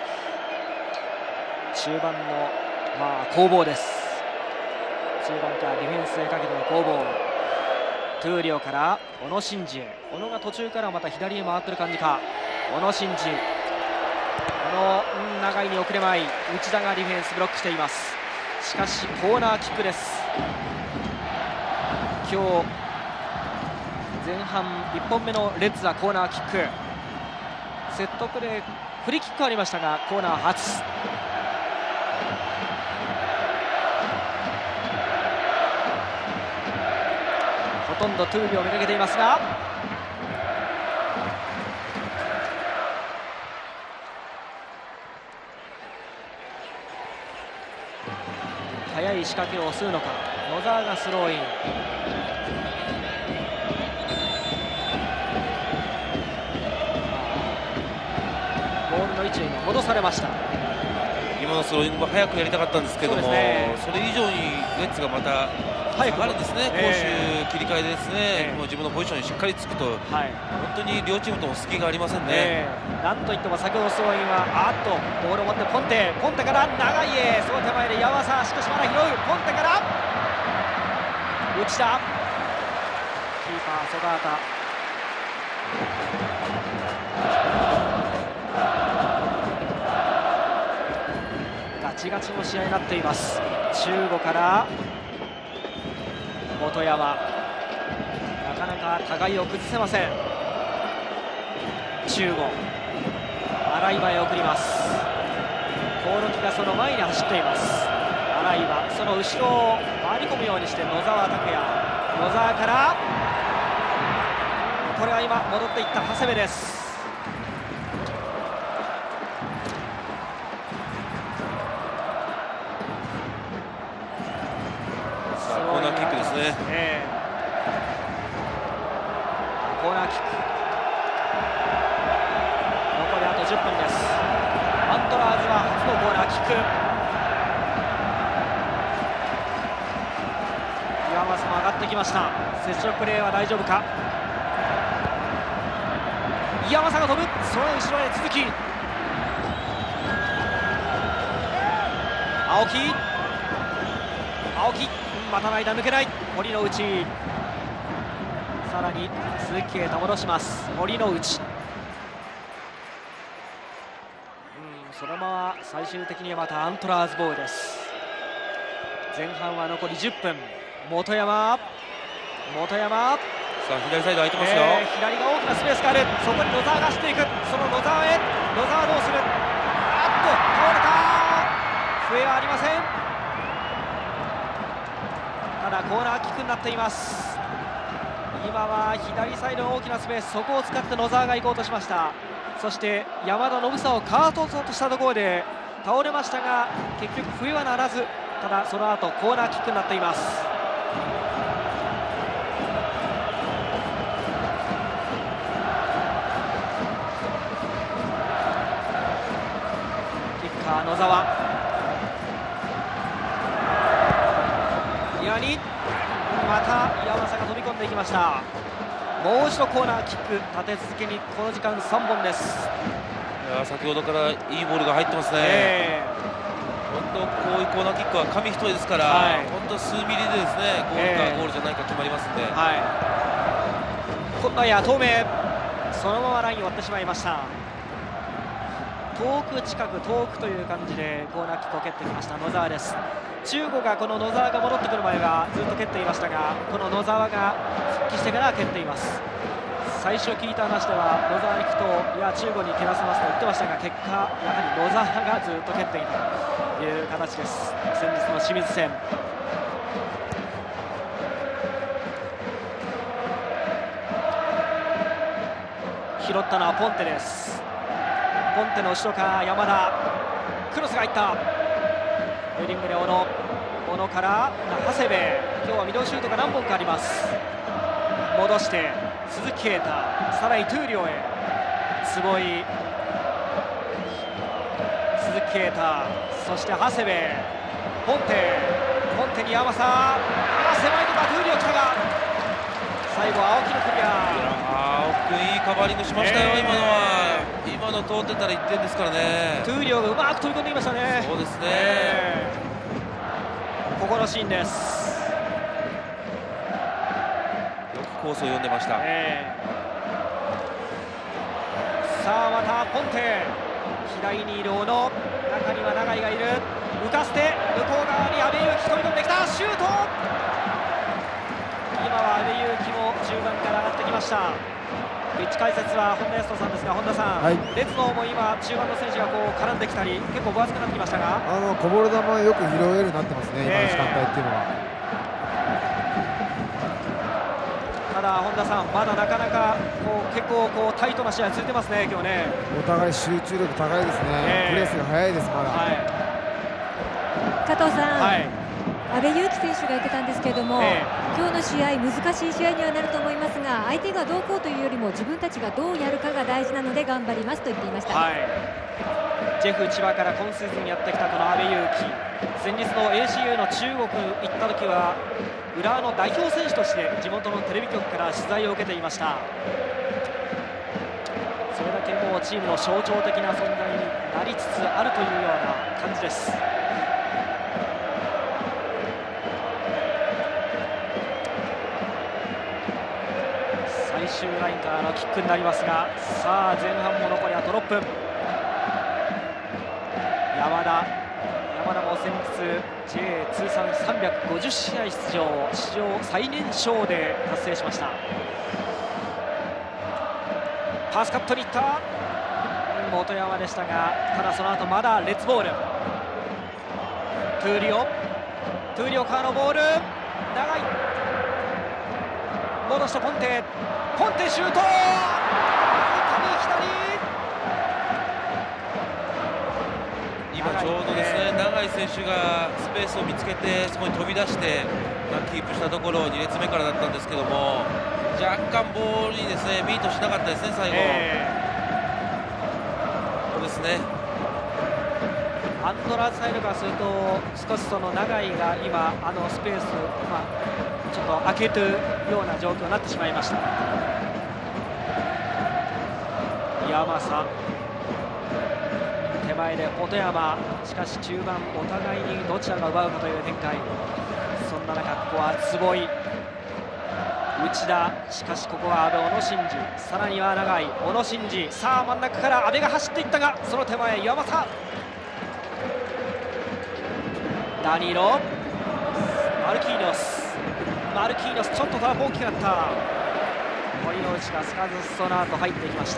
中盤のまあ攻防です。中盤からディフェンスへかけての攻防、トゥーリオから小野伸二へ、小野が途中からまた左へ回ってる感じか。 小野伸二、この、うん、長いに遅れまい、内田がディフェンスブロックしています。しかしコーナーキックです。今日前半いっぽんめのレッズはコーナーキック、セットプレーフリーキックありましたがコーナー初。ほとんどトゥービをめがけていますが、速い仕掛けをするのか。野沢がスローイン。ボールの位置に戻されました。 今のスローイングも早くやりたかったんですけども、 そ,、ね、それ以上にレッツがまた下がるんですね。攻守切り替えでですね、えー、もう自分のポジションにしっかりつくと、はい、本当に両チームとも隙がありませんね。えー、なんといっても先ほどスローインはあっとボールを持ってポンテポンテから長いへ、その手前で山沢、しかしまだ拾う。ポンテから内田、キーパー曽田畑、ガチガチの試合になっています。中吾から本山、なかなか互いを崩せません。中吾、洗い場へ送ります。興梠がその前に走っています。洗い場、その後ろを回り込むようにして野沢拓也、野沢からこれは今戻っていった長谷部です。コーナーキックですね。 えー、コーナーキック、残りあとじゅっぷんです。アントラーズは初のコーナーキック。岩松も上がってきました。接触プレーは大丈夫か。岩政が飛ぶ、その後ろへ続き青木、青木またの間抜けない。森の内、さらに鈴木へと戻します。森の内、うん、そのまま最終的にはまたアントラーズボールです。前半は残りじゅっぷん。本山、本山、 さあ左サイド空いてますよ、 えー、左が大きなスペースがある。そこに野沢が走っていく。その野沢へ、野沢どうする。あっと倒れた。笛はありません。ただコーナーキックになっています。今は左サイドの大きなスペース、そこを使って野沢が行こうとしました。そして山田信久をカートとしたところで倒れましたが、結局笛はならず、ただその後コーナーキックになっています。キッカー野沢、やにまた山佐が飛び込んでいきました。もう一度コーナーキック、立て続けにこの時間さんぼんです。 いや先ほどからいいボールが入ってますね。えー本当こういうコーナーキックは紙一重ですから、はい、本当数ミリでですねゴールかゴールじゃないか決まりますんで、 はい、今度はや透明、そのままラインを割ってしまいました。遠く近く遠くという感じでコーナーキックを蹴ってきました野沢です。中国がこの野沢が戻ってくる前はずっと蹴っていましたが、この野沢が復帰してから蹴っています。最初聞いた話では野沢に行くといや中国に蹴らせますと言ってましたが、結果やはり野沢がずっと蹴っていたという形です。先日の清水戦、拾ったのはポンテです。ポンテの後ろから山田、クロスが入った。ヘディングで小野、小野から長谷部、今日はミドルシュートが何本かあります。戻して鈴木啓太、さらに闘莉王へ坪井、鈴木啓太、そして長谷部、ポンテ、ポンテに山佐、あ狭いところ闘莉王来たが最後は青木のクリア。 青木君いいカバーリングしましたよ、えー、今のは今の通ってたらいってんですからね。 闘莉王がうまく飛び込んできましたね。 そうですね、 えー、ここのシーンです。よくコースを読んでました。えー、 さあまたポンテ、左にいる小野、中には永井がいる、浮かせて向こう側に阿部勇樹飛び込んできた、シュート。今は阿部勇樹も中盤から上がってきました。ピッチ解説は本田康人さんですが、本田さん、 はい、 列の方も今中盤の選手がこう絡んできたり結構分厚くなってきましたが、 あのこぼれ球をよく拾えるようになってますね、今の時間帯っていうのは。 ただ本田さん、まだなかなかこう結構こうタイトな試合続いてますね、今日ね。 お互い集中力高いですね、プレスが速いです、まだ。 はい、 加藤さん、 はい、 阿部勇樹選手が言ってたんですけれども、 え今日の試合、難しい試合にはなると思いますが、相手がどうこうというよりも自分たちがどうやるかが大事なので頑張りますと言っていました。 はい、ジェフ千葉から今シーズンやってきたこの阿部勇樹、先日の エーシーユー の中国行った時は浦和の代表選手として地元のテレビ局から取材を受けていました。それだけもうチームの象徴的な存在になりつつあるというような感じです。最終ラインからのキックになりますが、さあ前半も残りあとろっぷん。山田山田も先日 ジェイエー 通算さんびゃくごじゅっしあい出場、史上最年少で達成しました。パスカットにいった本山でしたが、ただその後まだレッツボール。トゥーリオトゥーリオからのボール、長い、戻してポンテポンテシュート、 今ちょうどですね、永井選手がスペースを見つけてそこに飛び出してキープしたところに列目からだったんですけども、若干ボールにですねミートしなかったですね、最後。えー、そうですね、 アントラーズサイドからすると少しその永井が今あのスペース、まあ、ちょっと開けるような状況になってしまいました。山佐手前で本山、しかし中盤お互いにどちらが奪うかという展開。そんな中ここは坪井、内田、しかしここは阿部、小野伸二、さらには永井、小野伸二、さあ真ん中から阿部が走っていったが、その手前岩政、ダニーロ、マルキーニョスマルキーニョスちょっとトラップ大きくなった。森の内がすかずその後入っていきました。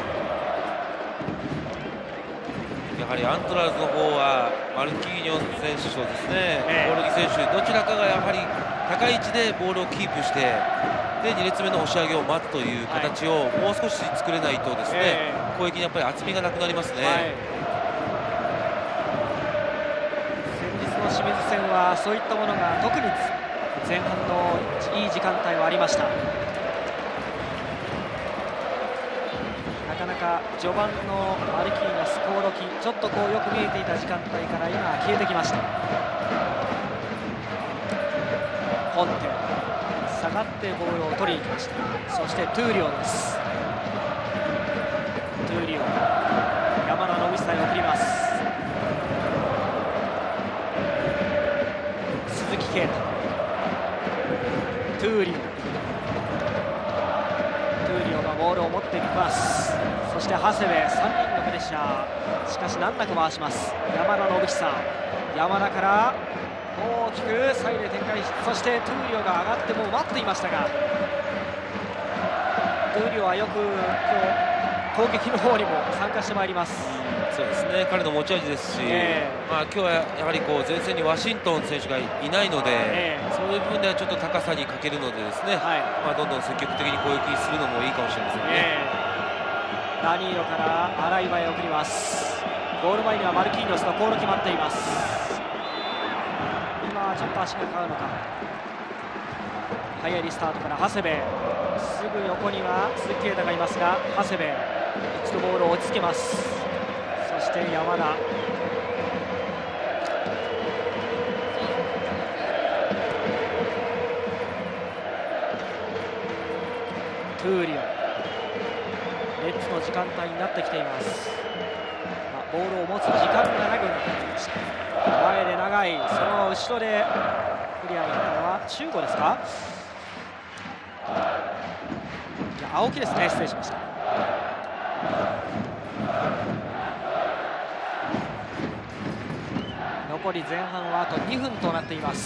やはりアントラーズの方はマルキーニョン選手とですね、 ええ、 ボールギ選手どちらかがやはり高い位置でボールをキープして、でに列目の押し上げを待つという形をもう少し作れないとですね、ええ、攻撃にやっぱり厚みがなくなりますね。はい、 先日の清水戦はそういったものが特に前半のいい時間帯はありました。なかなか序盤のマルキーニョス、コオロキ、ちょっとこうよく見えていた時間帯から今は消えてきました。ポンテ下がってボールを取りに行きました。そしてトゥーリオです。トゥーリオ、山田の内さんに送ります。鈴木啓太、トゥーリオ、トゥーリオがボールを持っていきます。そして長谷部、さんにんのプレッシャー、しかし難なく回します。山田信久、山田から大きくサイドで展開、そしてトゥーリオが上がってもう待っていましたが、トゥーリオはよく今日攻撃の方にも参加してまいります。 そうですね、彼の持ち味ですし、えー、まあ今日はやはりこう前線にワシントン選手がいないので、えー、そういう部分ではちょっと高さに欠けるのでですね、はい、まあどんどん積極的に攻撃するのもいいかもしれませんね。 えー、ダニーロから洗い場へ送ります。ゴール前にはマルキーニョスのコール決まっています。今ちょっと足がかかるのか。早いリスタートから長谷部、すぐ横には鈴木啓太がいますが、長谷部一度ボールを落ち着けます。そして山田、トゥーリオ、レッツの時間帯になってきています。まあ、ボールを持つ時間が長くなってきました。前で長い、その後ろでクリアに行ったのは中国ですか。いや青木ですね、失礼しました。 残り前半はあとにふんとなっています。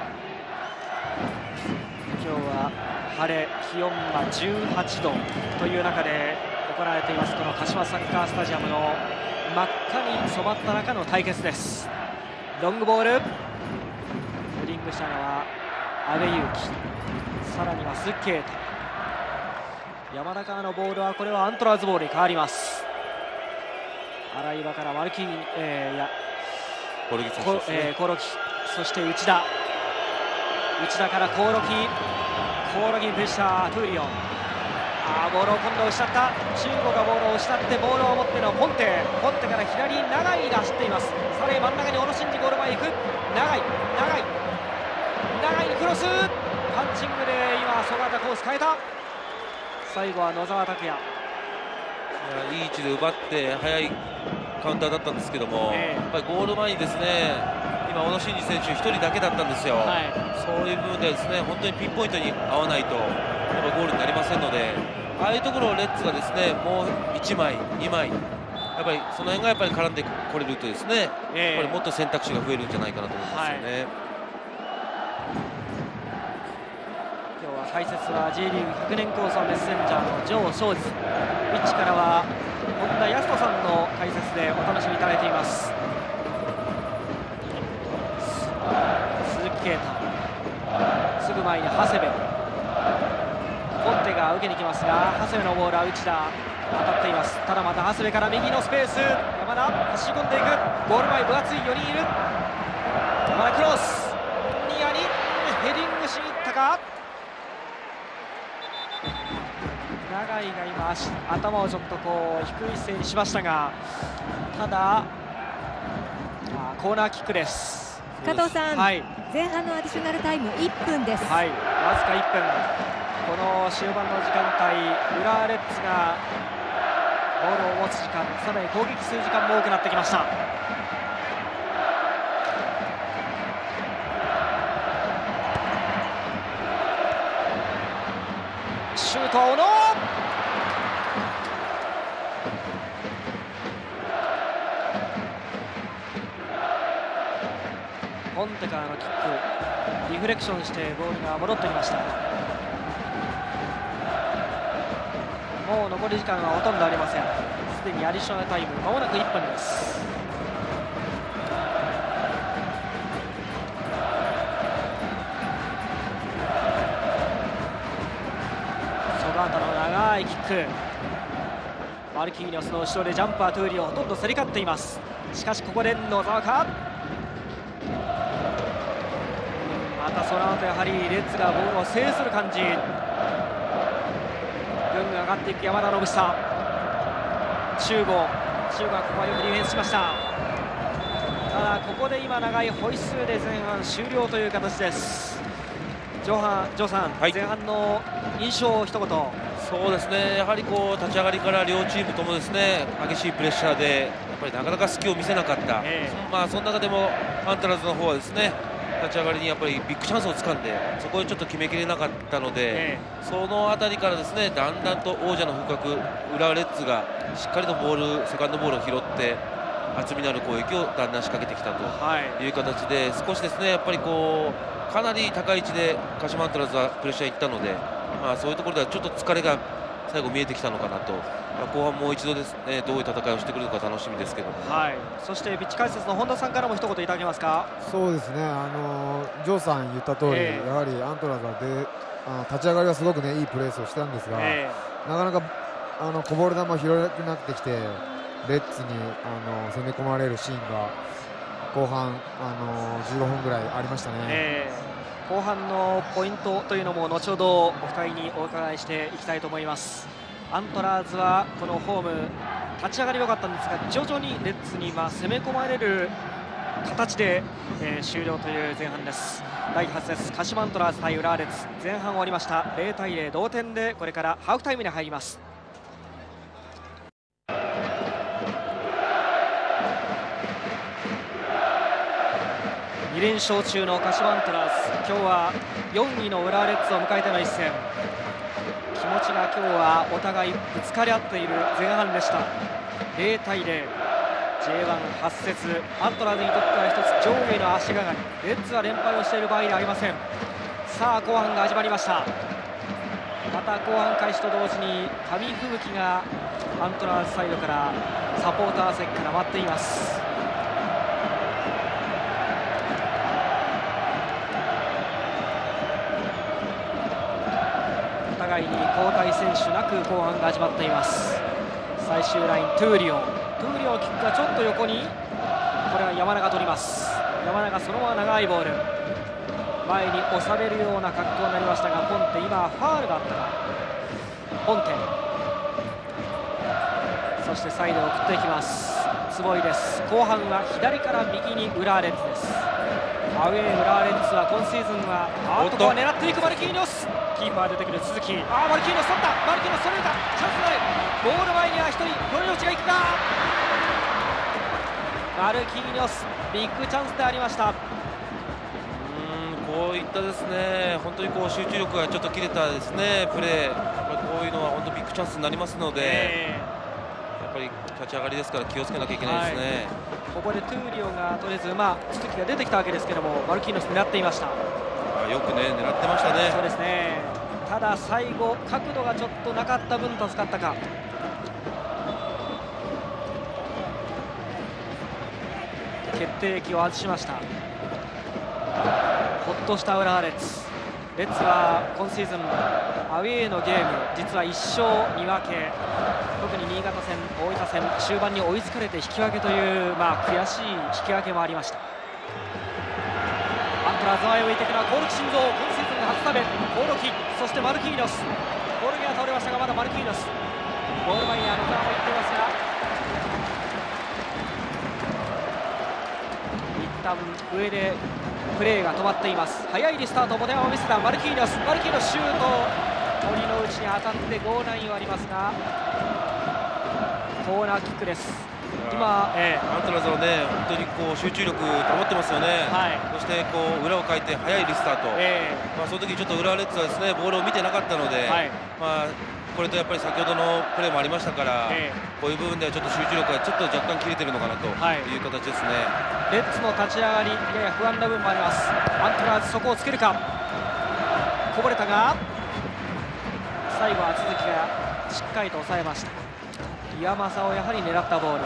今日は晴れ、気温はじゅうはちどという中で行われていますこの鹿島サッカースタジアムの真っ赤に染まった中の対決です。ロングボール、ヘディングしたのは阿部勇樹、さらにはスッケータ、山田からのボールはこれはアントラーズボールに変わります。洗い場からマルキン、えー、いやコオロギ選手ですね、 えー、コオロギ、そして内田、内田からコオロギ、コオロギにプレッシャー、トゥーリオン、あーボールを今度失った、中国がボールを失ってボールを持ってのポンテ、ポンテから左に長井が走っています。さらに真ん中に小野伸二ゴール前行く、長井、長井、長井にクロス、パンチングで今、曽我田コース変えた、最後は野沢拓也。 いい位置で奪って速いカウンターだったんですけども、えー、やっぱりゴール前にですね、今、小野伸二選手ひとりだけだったんですよ、はい、そういう部分ではですね本当にピンポイントに合わないとやっぱゴールになりませんので、ああいうところをレッツがですねもういちまい、にまい、やっぱりその辺がやっぱり絡んでこれるとですね、えー、やっぱりもっと選択肢が増えるんじゃないかなと思いますよね。はい、 今日は解説は J リーグひゃくねん構想メッセンジャーの城彰二、ピッチからは本田康人さんの解説でお楽しみいただいています。鈴木啓太、すぐ前に長谷部、ポンテが受けに来ますが、長谷部のボールは内田、当たっています。ただまた長谷部から右のスペース、山田走り込んでいく、ゴール前分厚いよにんいる、山田クロス、ニアにヘディングしに行ったか、永井が今足頭をちょっとこう低い姿勢にしましたが、ただコーナーキックです。 加藤さん、はい、前半のアディショナルタイムいっぷんです。 はい、わずかいっぷん、この終盤の時間帯、浦和レッズがボールを持つ時間、さらに攻撃する時間も多くなってきました。シュートは小野、ポンテからのキック、リフレクションしてボールが戻ってきました。もう残り時間はほとんどありません。すでにアディショナルタイムまもなくいっぷんです。ソガータの長いキック、マルキーニョスの後ろでジャンパートゥーリオ、ほとんど競り勝っています。しかしここで野沢か、またその後やはりレッズがボールを制する感じ、ぐんぐん上がっていく山田信久、中郷、中郷はここはよくディフェンスしました。ただここで今長いホイッスルで前半終了という形です。ジョハン、ジョーさん、はい、前半の印象を一言。 そうですね、やはりこう立ち上がりから両チームともですね激しいプレッシャーでやっぱりなかなか隙を見せなかった、えー、まあその中でもアントラーズの方はですね立ち上がりにやっぱりビッグチャンスをつかんで、そこをちょっと決めきれなかったので、えー、その辺りからですねだんだんと王者の風格、浦和レッズがしっかりとボールセカンドボールを拾って厚みのある攻撃をだんだん仕掛けてきたという形で、はい、少しですねやっぱりこうかなり高い位置で鹿島アントラーズはプレッシャーいったので、まあ、そういうところではちょっと疲れが最後見えてきたのかなと、まあ、後半もう一度ですねどういう戦いをしてくるのか楽しみですけども、 はい、そしてピッチ解説の本田さんからも一言いただけますか。 そうですね、あのジョーさん言った通り、えー、やはりアントラーズはであの立ち上がりはすごくねいいプレースをしたんですが、えー、なかなかあのこぼれ球が広くなってきてレッツにあの攻め込まれるシーンが後半あのじゅうごふんぐらいありましたね。えー後半のポイントというのも後ほどお二人にお伺いしていきたいと思います。アントラーズはこのホーム立ち上がり良かったんですが徐々にレッズにまあ攻め込まれる形で、えー、終了という前半です。だいはち節鹿島アントラーズ対浦和レッズ、前半終わりました。ゼロ対ゼロ同点でこれからハーフタイムに入ります。に連勝中の鹿島アントラーズ、今日はよんいの浦和レッズを迎えての一戦、気持ちが今日はお互いぶつかり合っている前半でした。 ゼロたいゼロ、 ジェイワン 初節、アントラーズにとっては一つ上下の足がかり、レッズは連敗をしている場合ではありません。さあ後半が始まりました。また後半開始と同時に紙吹雪がアントラーズサイドからサポーター席から待っています。お互いに交代選手なく後半が始まっています。最終ライントゥーリオ、トゥーリオのキックがちょっと横に、これは山中取ります。山中そのまま長いボール前に収めるような格好になりましたが、ポンテ今ファールがあったか。ポンテそしてサイドを送っていきます。坪井です。後半は左から右に浦和レッズです。アウェー浦和レッズは今シーズンはあっと狙っていくマルキーニョス、キーパー出てくる鈴木、あーマルキーニョス取った、マルキーニョス取れるか、チャンスになる、ゴール前にはひとりゴリノチがいくか、マルキーニョスビッグチャンスでありました。 こういったですね、本当にこう集中力がちょっと切れたですねプレー、こういうのは本当ビッグチャンスになりますので、えー、やっぱり立ち上がりですから気をつけなきゃいけないですね。はい、 ここでトゥーリオがとりあえずまあ鈴木が出てきたわけですけども、マルキーノス狙っていました。 あよくね狙ってましたね。 そうですね。ただ最後角度がちょっとなかった分助かったか。決定機を外しました。ほっとした浦和レッズ。レッズは今シーズンアウェーのゲーム実はいっ勝に分け、特に新潟戦、大分戦終盤に追いつかれて引き分けという、まあ、悔しい引き分けもありました。アントラーズ前を置いていくのは興梠慎三、今シーズン初食べ興梠、そしてマルキーニョス、ボールには倒れましたがまだマルキーニョス、ゴール前には野沢も行っていますが、一旦上でプレーが止まっています。早いリスタート、モデナを見せたマルキーニョス、マルキーニョスシュート、森の内に当たってゴールラインはありますが、コーナーキックです。今、えー、 アントラーズはね本当にこう集中力保ってますよね。はい、そしてこう裏をかいて早いリスタート、えー、まあその時ちょっと浦和レッズはですねボールを見てなかったので、はい、まあこれとやっぱり先ほどのプレーもありましたから、えー、こういう部分ではちょっと集中力がちょっと若干切れてるのかなという形ですね。 はい、レッズの立ち上がりやや不安な部分もあります。アントラーズそこをつけるか、こぼれたが最後は鈴木がしっかりと抑えました。岩政をやはり狙ったボール、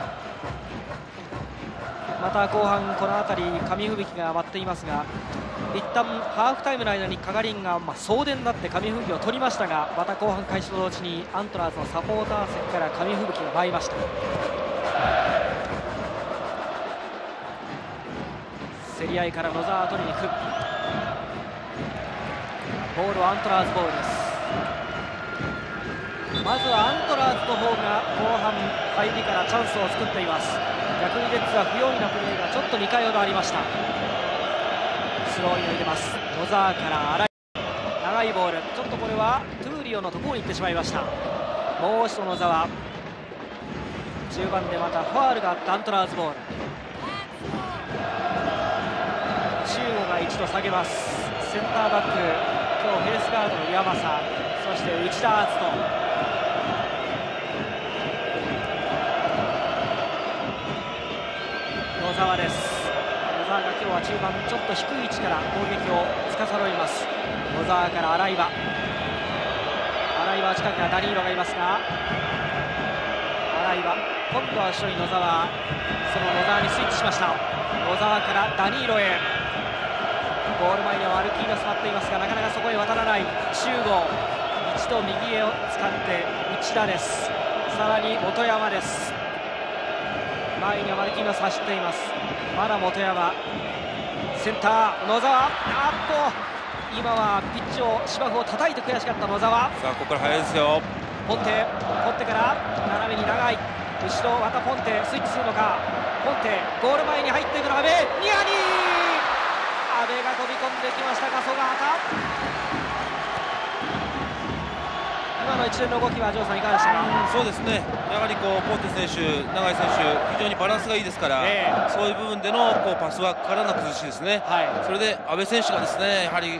また後半この辺り紙吹雪が舞っていますが、一旦ハーフタイムの間に係員がまあ総出になって紙吹雪を取りましたが、また後半開始と同時にアントラーズのサポーター席から紙吹雪が舞いました。競り合いから野沢取りに行く、ボールはアントラーズボールです。まずはアントラーズの方が後半入りからチャンスを作っています。逆にレッズは不用意なプレーがちょっとにかいほどありました。スローインを入れます。野沢から荒井、長いボール、ちょっとこれはトゥーリオのところに行ってしまいました。もう一度野沢、中盤でまたファールがあったアントラーズボール、中央が一度下げます。センターバック、今日フェースガードの岩政、そして内田篤人、野沢です。野沢が今日は中盤ちょっと低い位置から攻撃を司ります。野沢から洗場、洗場近くにはダニーロがいますが、洗場今度は後ろに野沢、その野沢にスイッチしました。野沢からダニーロへ、ゴール前にはマルキーニョス待っていますがなかなかそこへ渡らない中郷、一度右へを使って内田です。さらに本山です。前にはマルキーニョス走っています。まだ本山、センター野沢、あっと今はピッチを芝生を叩いて悔しかった野沢。 さあここから早いですよ。 ポンテ、ポンテから斜めに長い、後ろまたポンテスイッチするのか、ポンテゴール前に入っていくの阿部、ニアに阿部が飛び込んできましたが曽我畑、今の一連の動きは城さんいかがでしたか。 そうですね、やはりこうポンテ選手、永井選手、非常にバランスがいいですから、えー、そういう部分でのこうパスワークからの崩しですね、はい、それで阿部選手がですねやはり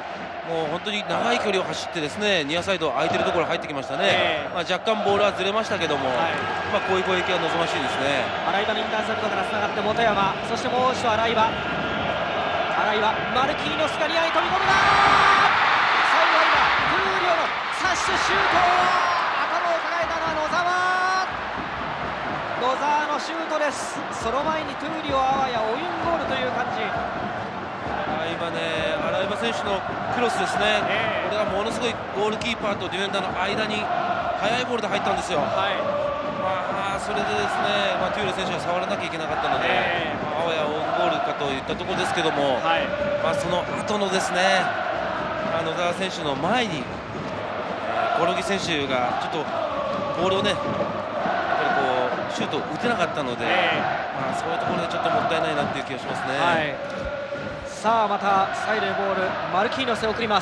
もう本当に長い距離を走ってですね、ニアサイド空いてるところ入ってきましたね。 えーまあ若干ボールはずれましたけども、 はいまあこういう攻撃は望ましいですね。 洗い場のインターセプトからつながって本山、そしてもう一度洗い場、洗い場、マルキーノスがニアに飛び込むな、最後は今トゥーリオのサッシュシュート、頭を抱えたのは野沢、野沢のシュートです。その前にトゥーリオあわやオウンゴールという感じ。 あ今ね、洗場選手のクロスですね、 えーこれがものすごいゴールキーパーとディフェンダーの間に速いボールで入ったんですよ。 はいまあそれでですね、まあ、テューレ選手が触らなきゃいけなかったので、 えーまああわやオウンゴールかといったところですけども、 はいまあ、その後のですね、あ野沢選手の前に、えー、コロギ選手がちょっとボールをね、やっぱりこうシュート打てなかったので、 えまあ、そういうところでちょっともったいないなっていう気がしますね。 はいさあまたサイドへボール、マルキーノスへ送ります。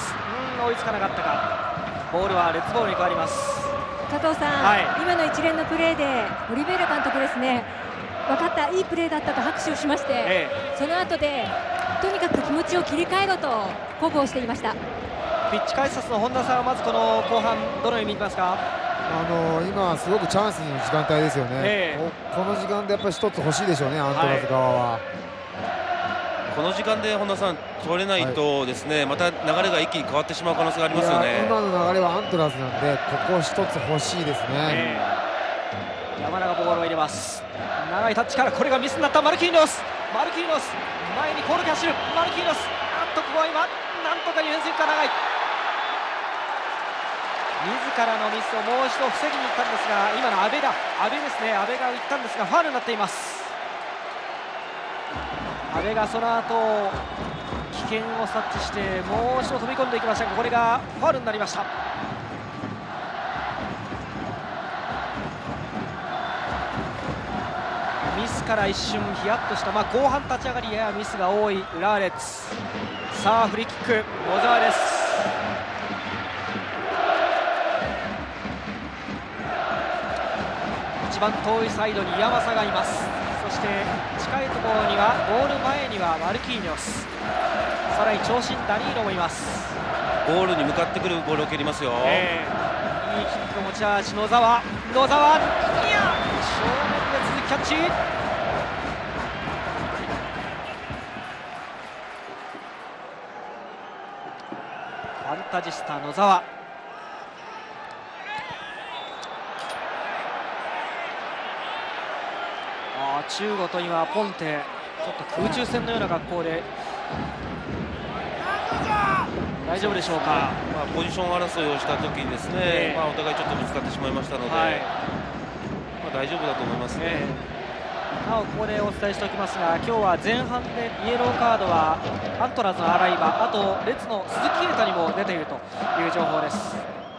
うん追いつかなかったか、ボールはレッツボールに変わります。 加藤さん、 はい今の一連のプレーでオリベイラ監督ですね、分かった、いいプレーだったと拍手をしまして、 えその後でとにかく気持ちを切り替えろと鼓舞をしていました。 ピッチ解説の本田さんはまずこの後半どのように見ますか。 あの今すごくチャンスの時間帯ですよね、 えここの時間でやっぱり一つ欲しいでしょうね、アントラーズ側は。 この時間で本田さん取れないとですね、また流れが一気に変わってしまう可能性がありますよいやね。 今の流れはアントラーズなんで、ここ一つ欲しいですね。 ええ山田がボールを入れます。長いタッチからこれがミスになったマルキーノス、マルキーノス前にコールキャッシュ、マルキーノス、なんとここは今なんとかディフェンスが長い、自らのミスをもう一度防ぎに行ったんですが、今の阿部だ、阿部ですね、阿部が打ったんですがファウルになっています。阿部がその後危険を察知してもう一度飛び込んでいきましたが、これがファウルになりました。ミスから一瞬ヒヤッとした、まあ、後半立ち上がりややミスが多い浦和レッズ。さあフリーキック野沢です。一番遠いサイドに山佐がいます。そして近いところにはゴール前にはマルキーニョス、さらに長身ダニーロもいます。 ゴールに向かってくるボールを蹴りますよ。 えー、いいキック持ち味野沢、野沢、いや正面で続きキャッチ、ファンタジスタ野沢、あ中国と今ポンテ、ちょっと空中戦のような格好で大丈夫でしょうか。 まあ、ポジション争いをしたときにですね、 えーまあ、お互いちょっとぶつかってしまいましたので、 はい、 まあ、大丈夫だと思いますね。 えー、なおここでお伝えしておきますが、今日は前半でイエローカードはアントラーズの洗い場、あとレッズの鈴木優太にも出ているという情報です。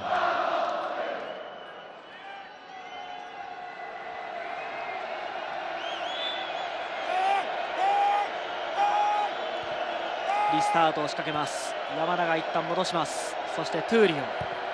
リスタートを仕掛けます。山田が一旦戻します。そしてトゥーリオ、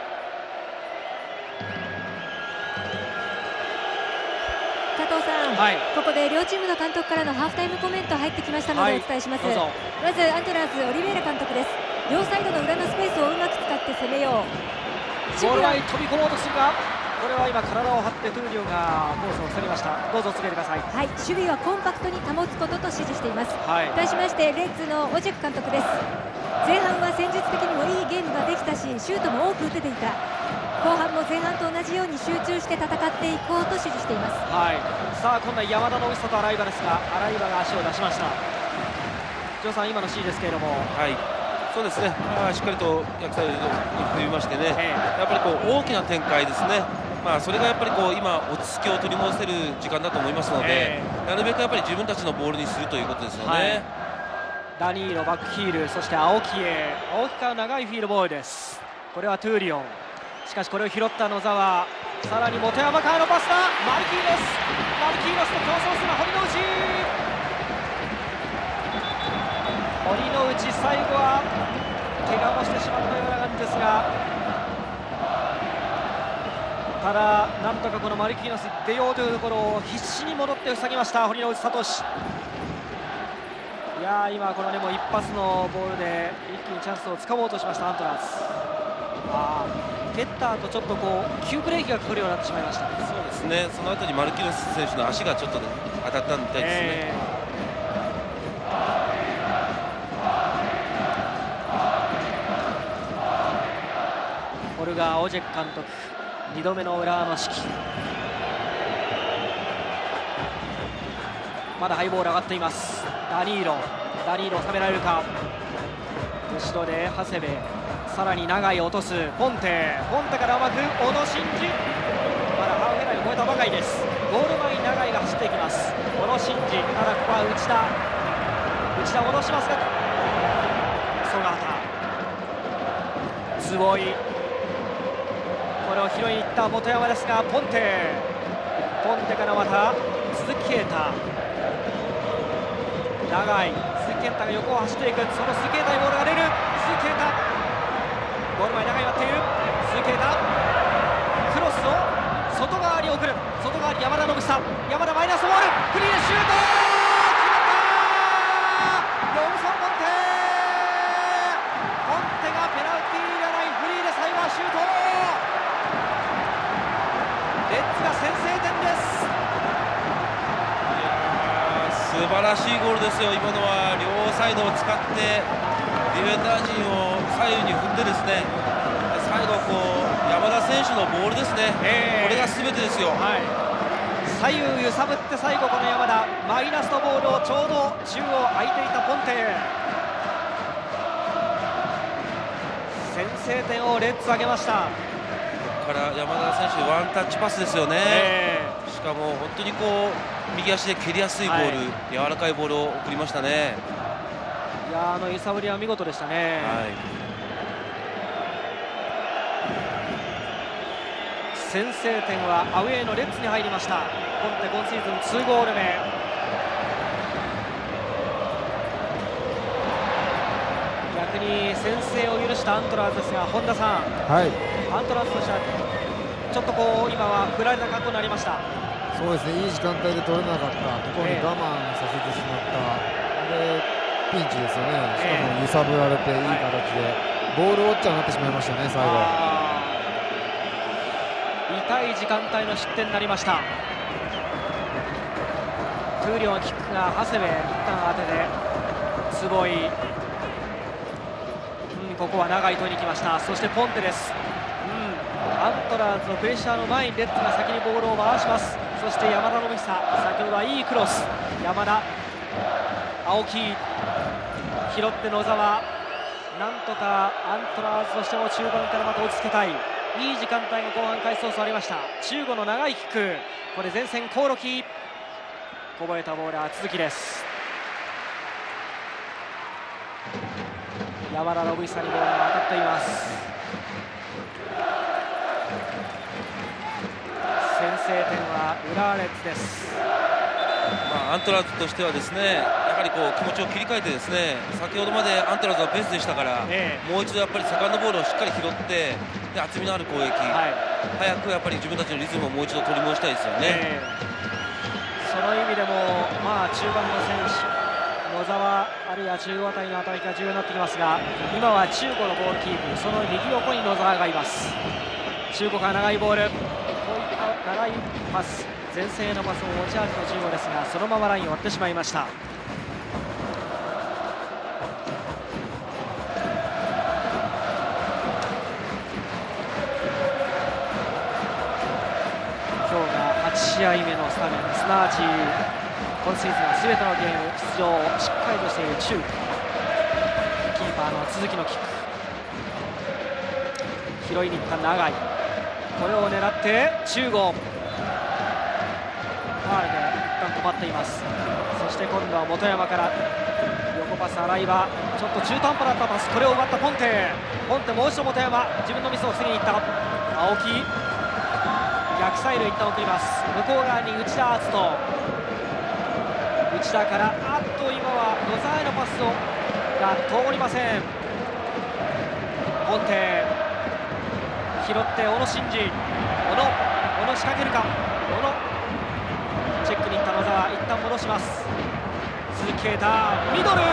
加藤さん、 はい、 ここで両チームの監督からのハーフタイムコメント入ってきましたのでお伝えします。 どうぞ。 まずアントラーズオリベイラ監督です。両サイドの裏のスペースをうまく使って攻めよう。 ゴール前に飛び込もうとするが、これは今体を張ってトゥーリオがコースを防ぎました。どうぞ続けてください。 はい、守備はコンパクトに保つことと指示しています。 はい、 対しましてレッズのオジェク監督です。前半は戦術的にもいいゲームができたし、シュートも多く打てていた。後半も前半と同じように集中して戦っていこうと指示しています。 はい、さあ今度は山田の大下と洗い場ですが、洗い場が足を出しました。ジョーさん、今の指示ですけれども、 はい、そうですね、まあ、しっかりと逆サイドに振りましてね、 えやっぱりこう大きな展開ですね、まあ、それがやっぱりこう今、落ち着きを取り戻せる時間だと思いますので、 えなるべくやっぱり自分たちのボールにするということですよね。 はい、ダニーロバックヒール、そして青木へ、青木から長いフィールドボールです。これはトゥーリオン、しかしこれを拾った野沢、さらに本山からのパスだ、マルキーノス、マルキーノスと競争する堀之内、堀之内最後は怪我もしてしまったような感じですが、ただなんとかこのマルキーノス出ようというところを必死に戻って塞ぎました堀之内聡。 いやー、今このねもう一発のボールで一気にチャンスをつかもうとしましたアントラーズ。あー、蹴った後ちょっとこう急ブレーキがかかるようになってしまいました。 そうですね、その後にマルキノス選手の足がちょっと、ね、当たったみたいですね。 えー、オルガー・オジェク監督、にどめの浦和の指揮。まだハイボール上がっています。ダニーロ、ダニーロ収められるか。後ろで長谷部、さらに長い落とすポンテ、ポンテからうまく小野伸二、まだハーフウェライを超えたばかりです。ゴール前に長いが走っていきます。小野伸二、ただここは内田、内田戻しますが曽我田、坪井、これを拾いにいった本山ですが、ポンテ、ポンテからまた鈴木啓太、長い鈴木啓太が横を走っていく。その鈴木啓太にボールが出る。鈴木啓太、ゴール前長い待っている鈴木啓太、クロスを外側に送る。外側に山田信久、山田マイナスボール、フリーでシュート、決まったロブソン・ポンテ、ポンテがペナルティーエリア内フリーで最後はシュート。レッズが先制点です。 素晴らしいゴールですよ。今のは両サイドを使ってディフェンダー陣を左右に踏んでですね、最後こう山田選手のボールですね、えー、これが全てですよ、はい、 左右揺さぶって最後この山田マイナスのボールをちょうど中央空いていたポンテ、先制点をレッツ挙げました。 ここから山田選手ワンタッチパスですよね、えー、しかも本当にこう右足で蹴りやすいボール、はい、柔らかいボールを送りましたね。 いや、あの揺さぶりは見事でしたね、はい、先制点はアウェーのレッズに入りました。ポンテ今シーズンツーゴール目。逆に先制を許したアントラーズですが、本田さん、 はい、 アントラーズとしてはちょっとこう今は振られた格好になりました。 そうですね、いい時間帯で取れなかったところに我慢させてしまった、えー、でピンチですよね。しかも揺さぶられていい形で、ボールウォッチャーになってしまいましたね、最後。 痛い時間帯の失点になりました。闘莉王のキックが長谷部、一旦当てて坪井、うん、ここは長い問いに来ました。そしてポンテです、うん、アントラーズのプレッシャーの前にレッズが先にボールを回します。そして山田信久、先ほどはいいクロス、山田、青木拾って野沢、なんとかアントラーズとしても中盤からまた落ち着けたい。いい時間帯が後半開始早々ありました。中国の長いキック、これ前線コオロキ、こぼれたボールは続きです。山田信久にボールが当たっています。先制点は浦和レッズです。 まあ、アントラーズとしてはですね、やはりこう気持ちを切り替えてですね、先ほどまでアントラーズのペースでしたから、ええ、もう一度やっぱりセカンドボールをしっかり拾って、で厚みのある攻撃、はい、早くやっぱり自分たちのリズムをもう一度取り戻したいですよね。ええ、その意味でも、まあ、中盤の選手、野沢あるいは中央あたりの働きが重要になってきますが、今は中国のボールキープ、その右横に野沢がいます。中国が長いボール、こういった長いパス、前線へのパスを持ち味の中国ですが、そのままラインを割ってしまいました。今日がはち試合目のスタメン、すなわち今シーズンは全てのゲーム出場をしっかりとしている中国。キーパーの鈴木のキック、拾いに行った長い、これを狙って中国、ファールで一旦止まっています。そして今度は本山から横パス、洗い場、ちょっと中途半端だったパス、これを奪ったポンテ、ポンテもう一度本山、自分のミスを防ぎにいった青木、逆サイド一旦送ります。向こう側に内田篤人、内田からあっと今は野沢へのパスをが通りません。ポンテ拾って小野伸二、小野小野仕掛けるか、小野チェックに行った野沢、一旦戻します。 鈴木啓太ミドル、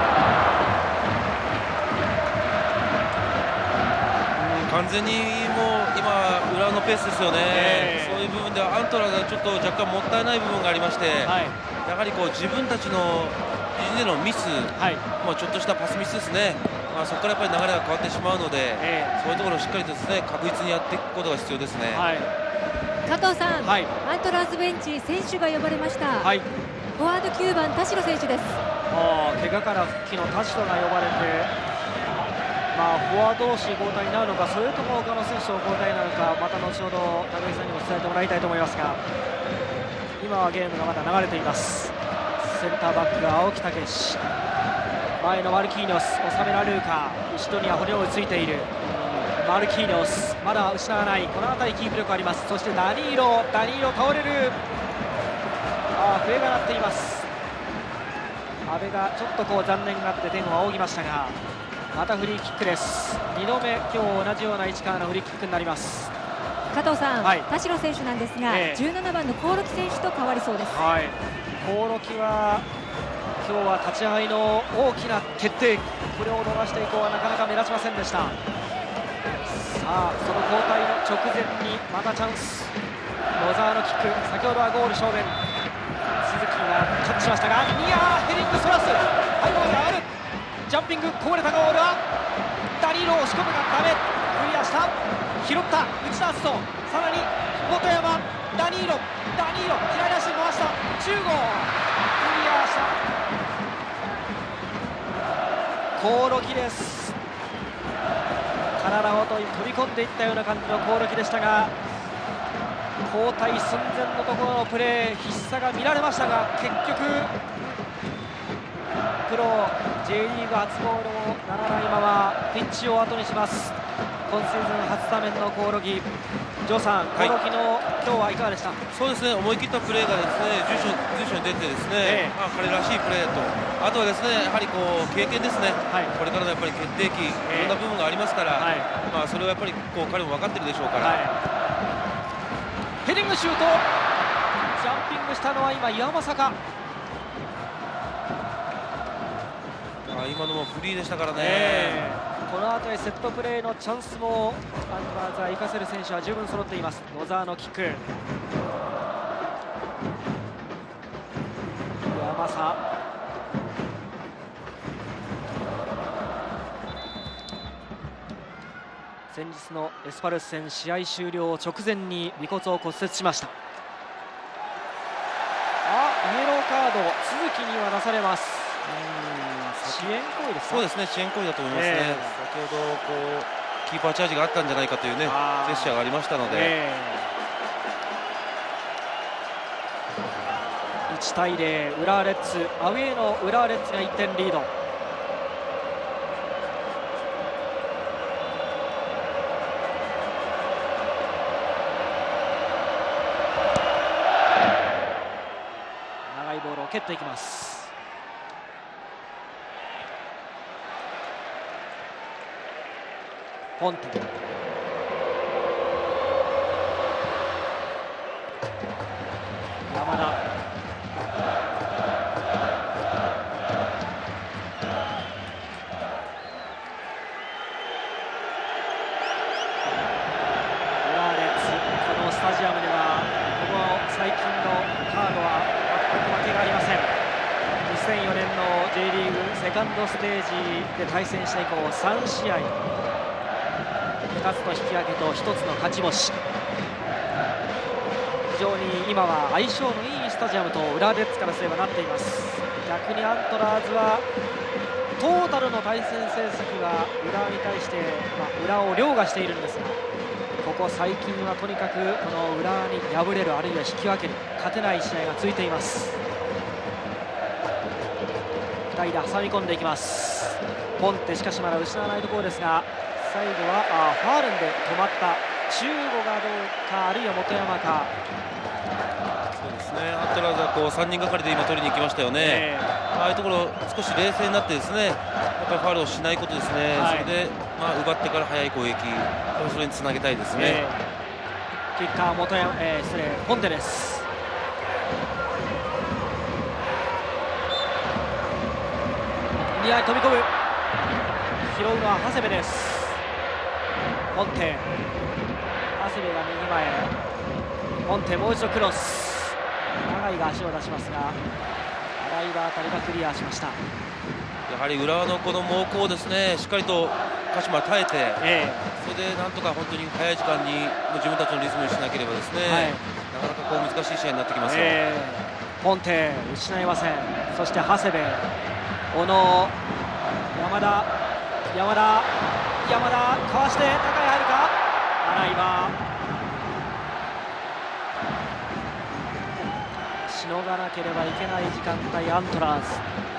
完全にもう今、浦和のペースですよね、 えー、 そういう部分ではアントラーズはちょっと若干もったいない部分がありまして、はい、やはりこう自分たちの陣でのミス、はい、まあちょっとしたパスミスですね、まあ、そこからやっぱり流れが変わってしまうので、えー、そういうところをしっかりとですね確実にやっていくことが必要ですね。はい、 加藤さん、はい、アントラーズベンチ選手が呼ばれました、はい、フォワードきゅうばん田代選手です。 あ怪我から復帰の田代が呼ばれて、まあ、フォワード同士交代になるのか、それとも他の選手の交代なのか、また後ほど武井さんにも伝えてもらいたいと思いますが、今はゲームがまだ流れています。センターバックが青木武史、前のマルキーニョス、収められるか、後ろには骨をついているマルキーニョス、まだ失わない、この辺りキープ力あります。そしてダニーロ、ダニーロ倒れる、ああ笛が鳴っています。阿部がちょっとこう残念があって天を仰ぎましたが、またフリーキックです。にどめ今日同じような位置からのフリーキックになります。 加藤さん、はい、田代選手なんですが、えー、じゅうななばんの興梠選手と変わりそうです。 はい、興梠は今日は立ち上がりの大きな決定、これを逃して以降はなかなか目立ちませんでした。さあその交代の直前にまたチャンス、野沢のキック、先ほどはゴール正面、鈴木がカットしましたが、いやーヘディングそらす、はいボールが上がる、ジャンピングこぼれたボールはダニーロ押し込むがダメ、クリアした、拾った、打ち出すとさらに本山、ダニーロ、ダニーロ左足で回した、じゅうご、クリアした興梠です。体ごとに飛び込んでいったような感じの興梠でしたが、交代寸前のところのプレー、必殺が見られましたが、結局プロ J リーグ初ゴールもならないままピッチを後にします。今シーズン初スタメンの興梠、ジョーさん、興梠の今日はいかがでした？ そうですね、思い切ったプレーがですね随所随所に出てですね、ええ、まあ、彼らしいプレーと、あとはですねやはりこう経験ですね、はい、これからのやっぱり決定機、いろんな部分がありますから、はい、まあそれはやっぱりこう彼も分かってるでしょうから、はい、 ヘディングシュート、ジャンピングしたのは今岩政か。 今のもフリーでしたからね、 えー、この辺りセットプレーのチャンスもアントラーズは生かせる選手は十分揃っています。野沢のキック、山佐、先日のエスパルス戦試合終了直前に尾骨を骨折しました。あ、イエローカード鈴木には出されます。遅延行為ですか？ そうですね、遅延行為だと思いますね、えー、先ほどこうキーパーチャージがあったんじゃないかというねジェスチャーがありましたので、えー、いちたいゼロ、浦和レッズ、アウェーの浦和レッズがいってんリード。長いボールを蹴っていきます。ポンテ、山田、浦和レッズ、このスタジアムではこの最近のカードは全く負けがありません。にせんよねんの J リーグセカンドステージで対戦して以降さんしあい、ふたつの引き分けとひとつの勝ち星、非常に今は相性のいいスタジアムと浦和レッズからすればなっています。逆にアントラーズはトータルの対戦成績は浦和に対して、まあ、浦和を凌駕しているんですが、ここ最近はとにかくこの浦和に敗れる、あるいは引き分ける、勝てない試合が続いています。ふたりで挟み込んでいきます。ポンテ、しかしまだ失わないところですが、最後はあファールンで止まった。中吾がどうか、あるいは本山か。 そうですね、アントラーズはこうさんにんがかりで今取りに行きましたよね、えー、ああいうところ少し冷静になってですね、やっぱりファウルをしないことですね、はい、それで、まあ、奪ってから速い攻撃、それにつなげたいですね、えー、キッカー本山、えー、失礼ポンテです。 内側に飛び込む。拾うのは長谷部です。ポンテ、長谷部が右前、ポンテもう一度クロス、永井が足を出しますが洗い場あたりがクリアしました。 やはり浦和のこの猛攻をですね、しっかりと鹿島は耐えて、ええ、それでなんとか本当に早い時間に自分たちのリズムにしなければですね、はい、なかなかこう難しい試合になってきますよ。えー、ポンテ失いません。そして長谷部、小野、山田、山田、山田かわして中へ入るか。洗い場しのがなければいけない時間帯、アントラーズ。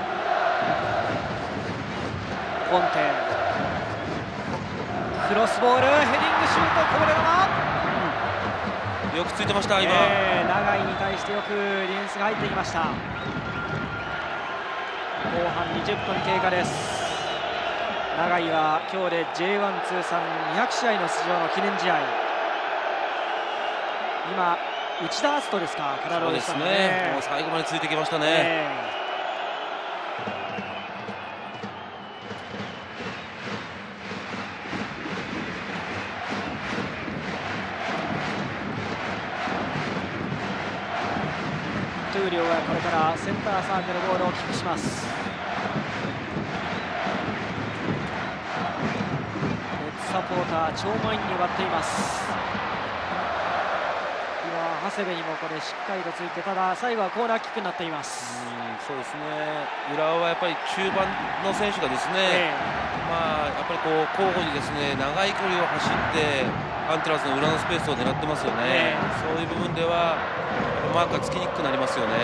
ポンテクロスボール、ヘディングシュート、こぼれ球、 よくついてました今、 えー、永井に対してよくディフェンスが入ってきました。後半にじゅっぷん経過です。永井は今日で ジェイワン 通算にひゃく試合の出場の記念試合。今内田篤人ですか、体をですね、もう最後までついてきましたね。えートゥーリオがこれからセンターサークルボールをキックします。レッツサポーター超満員に奪っています。今長谷部にもこれしっかりとついて、ただ最後はコーナーキックになっています。 うん、そうですね、浦和はやっぱり中盤の選手がですね、えー、まあやっぱりこう交互にですね長い距離を走ってアントラーズの裏のスペースを狙ってますよね。えー、そういう部分ではマークがつきにくくなりますよね。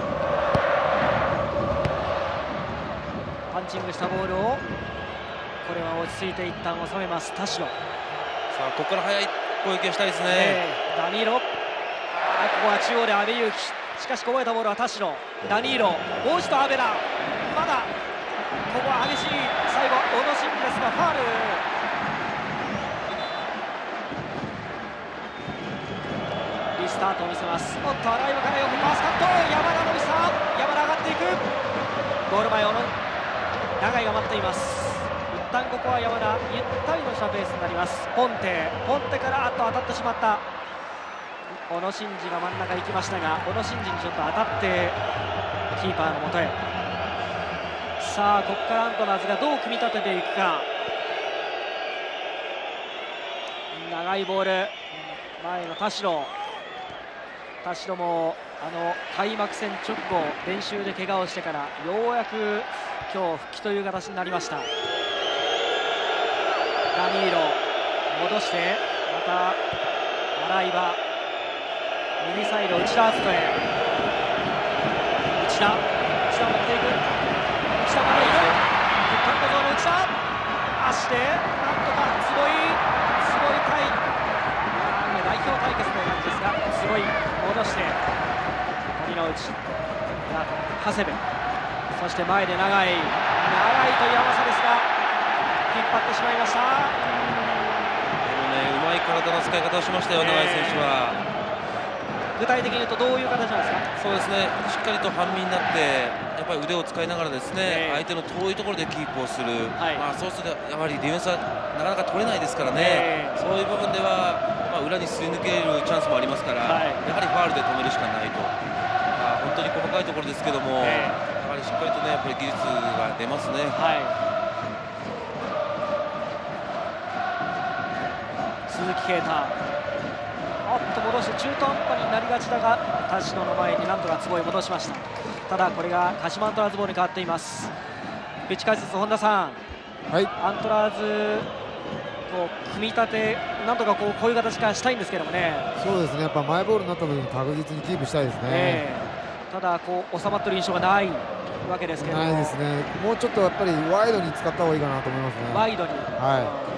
パンチングしたボールをこれは落ち着いて一旦収めます田代。さあここから速い攻撃をしたいですね。えー、ダニーロ、あここは中央で阿部勇樹、しかしこぼれたボールは田代、ダニーロ、もう一度阿部だ、まだここは激しい、最後小野伸二ですがファール。スタートを見せます。おっと洗い場からよくパスカット、山田伸さん、山田上がっていく、ゴール前をの永井が待っています。一旦ここは山田ゆったりとしたペースになります。ポンテポンテからあっと当たってしまった。小野伸二が真ん中行きましたが、小野伸二にちょっと当たってキーパーのもとへ。さあここからアントラーズがどう組み立てていくか。長いボール、前の田代、田代もあの開幕戦直後練習で怪我をしてからようやく今日復帰という形になりました。ダニーロ戻してまた洗い場、右サイド内田篤人へ、内田内田持っていく、内田までいる、セカンドゾーンの内田、足でなんとかすごいすごい対代表対決という感じですが、すごい戻して森の内、長谷部、そして前で長い長いという甘さですが引っ張ってしまいました。でもね、うまい体の使い方をしましたよ、長井選手は。 具体的に言うとどういう形なんですか。 そうですね、しっかりと半身になってやっぱり腕を使いながらですね、相手の遠いところでキープをする、はい、まあそうするとやはりディフェンスはなかなか取れないですからね、そういう部分ではまあ裏にすり抜けるチャンスもありますから、はい、やはりファウルで止めるしかないと。まあ、本当に細かいところですけども、えー、やはりしっかりとねやっぱり技術が出ますね。はい、 鈴木啓太、おっと戻して中途半端になりがちだが田代の前になんとか坪井戻しました。ただこれが鹿島アントラーズボールに変わっています。ピッチ解説本田さん、はい、アントラーズこう組み立てなんとかこうこういう形からしたいんですけどもね。 そうですね、やっぱマイボールになった時に確実にキープしたいですね。えー、ただこう収まっている印象がないわけですけども。 ないですね。もうちょっとやっぱりワイドに使った方がいいかなと思いますね。 ワイドに、 はい、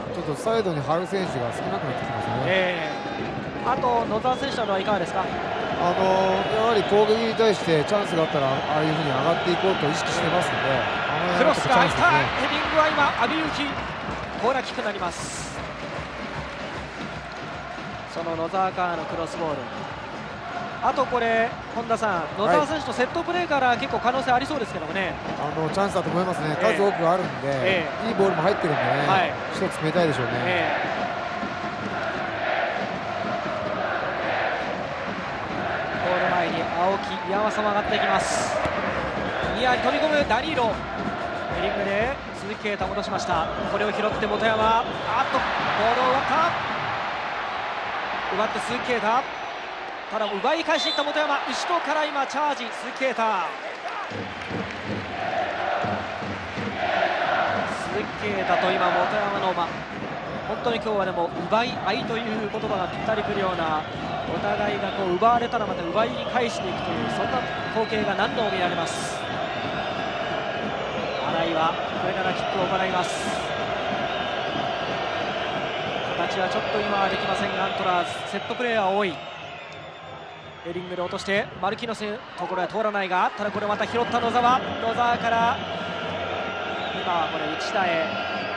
ちょっとサイドに張る選手が少なくなってきますね。えー、あと野沢選手などはいかがですか。 あのー、やはり攻撃に対してチャンスがあったらああいうふうに上がっていこうと意識してますので、 クロスが入った、ヘディングは今阿部勇樹、コーナーキックになります。その野沢からのクロスボール、 あとこれ本田さん、野沢選手のセットプレーから結構可能性ありそうですけどもね。 あのチャンスだと思いますね。 ええ数多くあるんで、 えいいボールも入ってるんでね、 はい一つ決めたいでしょうね。 ええゴール前に青木、岩政も上がっていきます。ニアに飛び込むダニーロ、ヘディングで鈴木啓太戻しました。これを拾って本山、あっとボールを奪った奪って鈴木啓太、ただ奪い返していった本山、後ろから今チャージ鈴木啓太、鈴木啓太と今本山の、まあ、本当に今日はでも奪い合いという言葉がぴったりくるような、お互いがこう奪われたらまた奪いに返していくという、そんな光景が何度も見られます。新井はこれからキックを行います。形はちょっと今はできませんが、アントラーズセットプレーは多い。ヘディングで落としてマルキノスのところは通らないが、ただこれまた拾った野沢、野沢から今はこれ内田へ。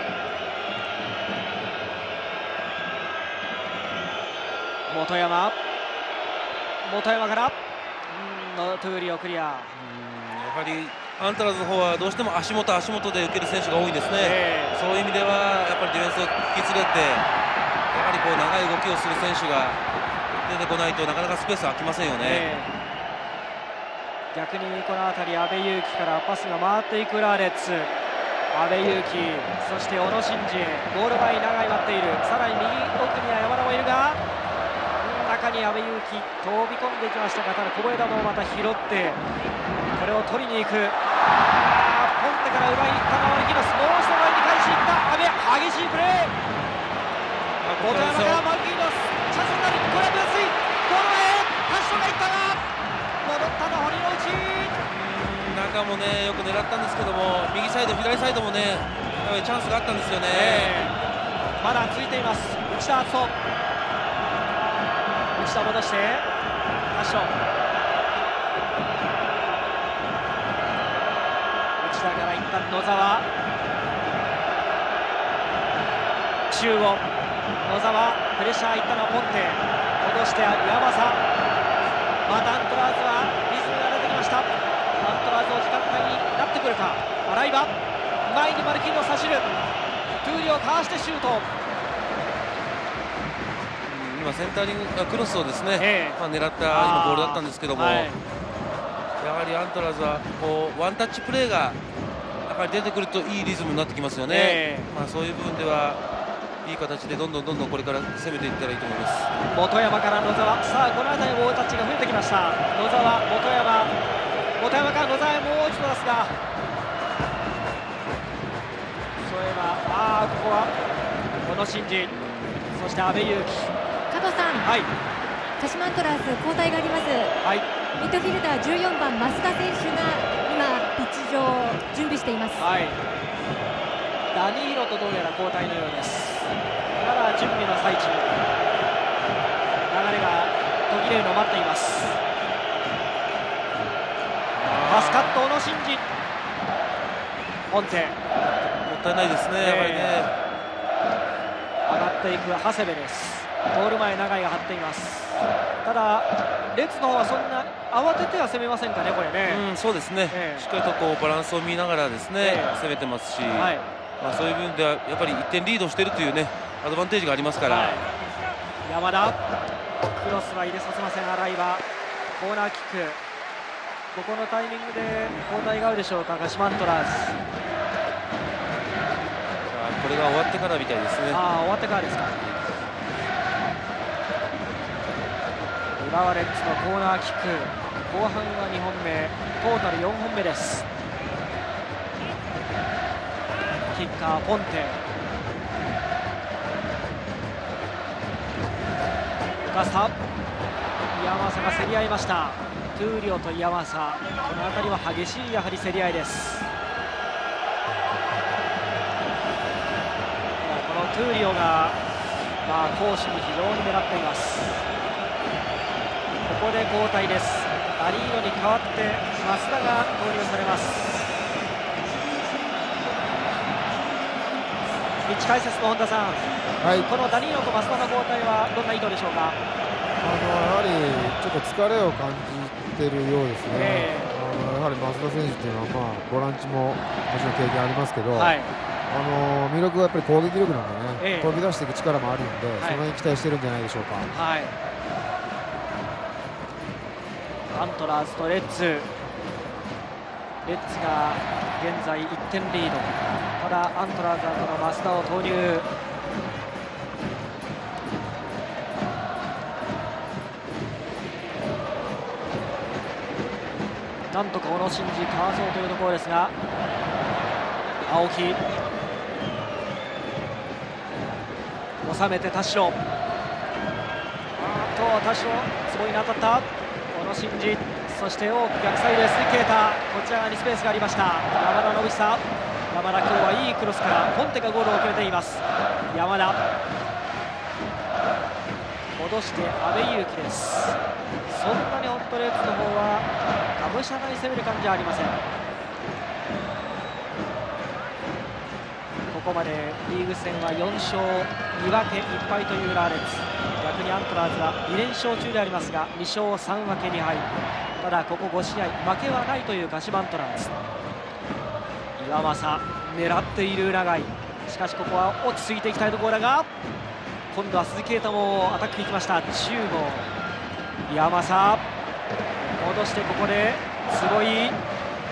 本山、本山からうんトゥーリオクリア。 やはりアントラーズの方はどうしても足元足元で受ける選手が多いんですね、えー、そういう意味ではやっぱりディフェンスを引き連れて、やはりこう長い動きをする選手が出てこないとなかなかスペース空きませんよね、えー、逆にこの辺り阿部勇樹からパスが回っていく浦和レッズ、阿部勇樹、そして小野伸二、ゴール前に長い待っている、さらに右奥には山田もいるが、中に阿部勇樹飛び込んでいきましたが、ただ小枝もまた拾ってこれを取りに行く。あポンテから奪いに行ったマルキノス、もう一度前に返しに行った阿部、激しいプレー、本山からマルキノス、チャンスになる、これは分水、ゴール前、橋本がいったが戻ったの堀之内、 中もねよく狙ったんですけども、右サイド左サイドもねチャンスがあったんですよね、 えー、まだついています内田篤人、内田戻して橋本、内田から一旦野沢、中央野沢、プレッシャーいったのはポンテ、戻して岩政、またアントラーズはリズムが出てきました。アントラーズの時間帯になってくるか。洗い場前にマルキンの差しる、トゥーリをかわしてシュート、 今センタリングクロスをですね、 えーまあ、狙った今ボールだったんですけども、 はい、 やはりアントラーズはこうワンタッチプレーがやっぱり出てくるといいリズムになってきますよね、えーまあ、そういう部分ではいい形でどんどんどんどんこれから攻めていったらいいと思います。 本山から野沢、さあこの辺りボールタッチが増えてきました。野沢、本山、本山から野沢へもう一度出すが、そういえばああここは小野伸二、そして阿部勇樹、 加藤さん、 はい、 鹿島アントラーズ交代があります、 はい、 ミッドフィルダーじゅうよんばん増田選手が今ピッチ上準備しています。 はい、ダニーロとどうやら交代のようです。まだ準備の最中、流れが途切れるのを待っています。パスカット小野伸二、ポンテ、 もったいないですね、えー、やはりね上がっていく長谷部です。ゴール前長井が張っています。ただレッズの方はそんな慌てては攻めませんかね、これね。 うん、そうですね、えー、しっかりとこうバランスを見ながらですね、えー、攻めてますし、はい、まあ、そういう部分ではやっぱりいってんリードしているというねアドバンテージがありますから、はい、 山田クロスは入れさせません。洗い場コーナーキック、ここのタイミングで交代があるでしょうか、鹿島アントラーズ。 これが終わってからみたいですね。 ああ、終わってからですか。浦和レッズのコーナーキック、後半はにほんめ、トータルよんほんめです。キッカーポンテ、浮かした岩政が競り合いました。トゥーリオと岩政、この辺りは激しいやはり競り合いです。このトゥーリオが、まあ、攻守に非常に狙っています。ここで交代です。ダリーノに代わって増田が投入されます。ピッチ解説の本田さん、はい、このダニーノと増田の交代はどんな意図でしょうか。 あのやはりちょっと疲れを感じてるようですね、 えあのやはり増田選手っていうのは、まあ、ボランチももちろん経験ありますけど、 はい、 あの魅力はやっぱり攻撃力なんでね、 ええ飛び出していく力もあるので、 はいその辺期待してるんじゃないでしょうか。 はい、アントラーズとレッツ、レッツが現在いってんリード、ただアントラーズはこの増田を投入。なんとか小野伸二かわそうというところですが、青木収めて田代、あーっと田代坪井に当たった小野伸二、そして大きく逆サイドへ鈴木啓太、こちら側にスペースがありました。山田信久、山田今日はいいクロスからコンテがゴールを決めています。山田戻して阿部勇樹です。そんなにホットレッズの方はがむしゃらに攻める感じはありません。ここまでリーグ戦はよん勝に分けいっぱいというラーレッズ、逆にアントラーズはに連勝中でありますがに勝さん分けにはい、ただここご試合負けはないという鹿島アントラーズ。岩政狙っている永井、しかしここは落ち着いていきたいところだが、今度は鈴木啓太もアタックに行きました。じゅうご岩政戻してここで坪井、 や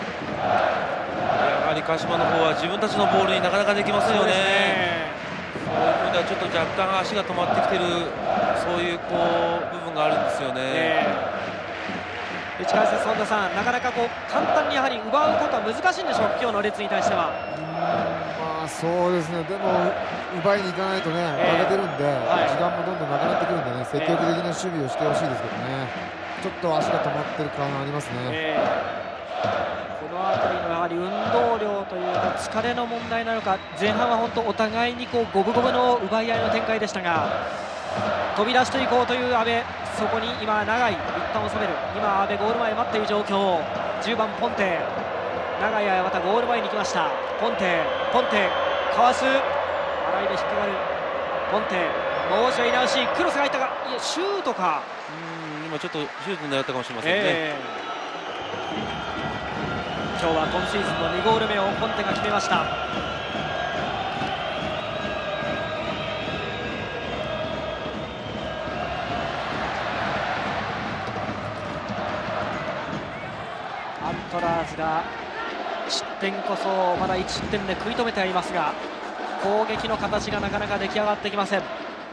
はり鹿島の方は自分たちのボールになかなかできますよね。そういう意味ではちょっと若干足が止まってきてる、そういうこう部分があるんですよね。 えー、内川先生、本田さん、なかなかこう簡単にやはり奪うことは難しいんでしょう、今日のレッズに対しては。 まあそうですね、でも奪いに行かないとね、 えー負けてるんで、 はい時間もどんどんなくなってくるんでね、積極的な守備をしてほしいですけどね、ちょっと足が止まってる感ありますね。 えーこの辺りのやはり運動量というか疲れの問題なのか、前半は本当お互いにこう五分五分の奪い合いの展開でしたが、飛び出していこうという阿部、そこに今永井一旦収める、今阿部ゴール前待っている状況、じゅうばんポンテ、永井はまたゴール前に来ました。ポンテポンテかわす、洗いで引っかかるポンテ、もう一度い直し、クロスが入ったが、いやシュートか、 うん、今ちょっとシュート狙ったかもしれませんね。 えー今日は今シーズンのにゴール目をポンテが決めました。アントラーズが失点こそまだいち失点で食い止めてはいますが、攻撃の形がなかなか出来上がってきません。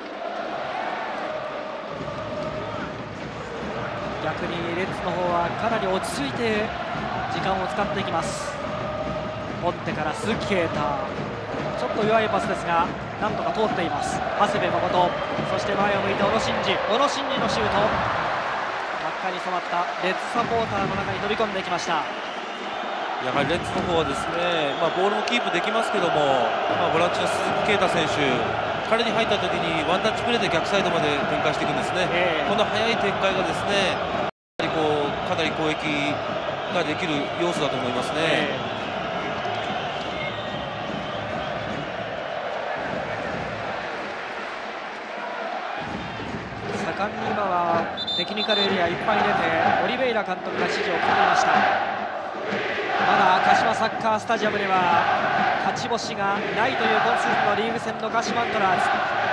逆にレッズの方はかなり落ち着いて時間を使っていきます。ポンテから鈴木啓太、ちょっと弱いパスですがなんとか通っています。長谷部誠、そして前を向いて小野伸二、小野伸二のシュート、真っ赤に染まったレッズサポーターの中に飛び込んでいきました。 やはりレッズの方はですね、まあ、ボールもキープできますけども、まあ、ボランチの鈴木啓太選手、彼に入った時にワンタッチプレーで逆サイドまで展開していくんですね。 えー、 この速い展開がですね、やはりこうかなり攻撃ができる要素だと思いますね。 えー、盛んに今はテクニカルエリアいっぱい出てオリベイラ監督が指示を送っていました。まだ鹿島サッカースタジアムでは勝ち星がないという今シーズンのリーグ戦の鹿島アントラーズ。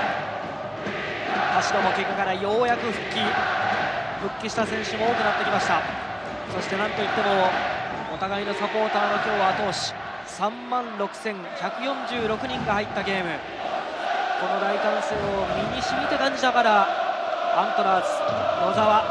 田代も怪我からようやく復帰復帰した選手も多くなってきました。そしてなんといってもお互いのサポーターの今日は後押し、さんまんろくせんひゃくよんじゅうろくにんが入ったゲーム、この大歓声を身に染みて感じながらアントラーズ野沢、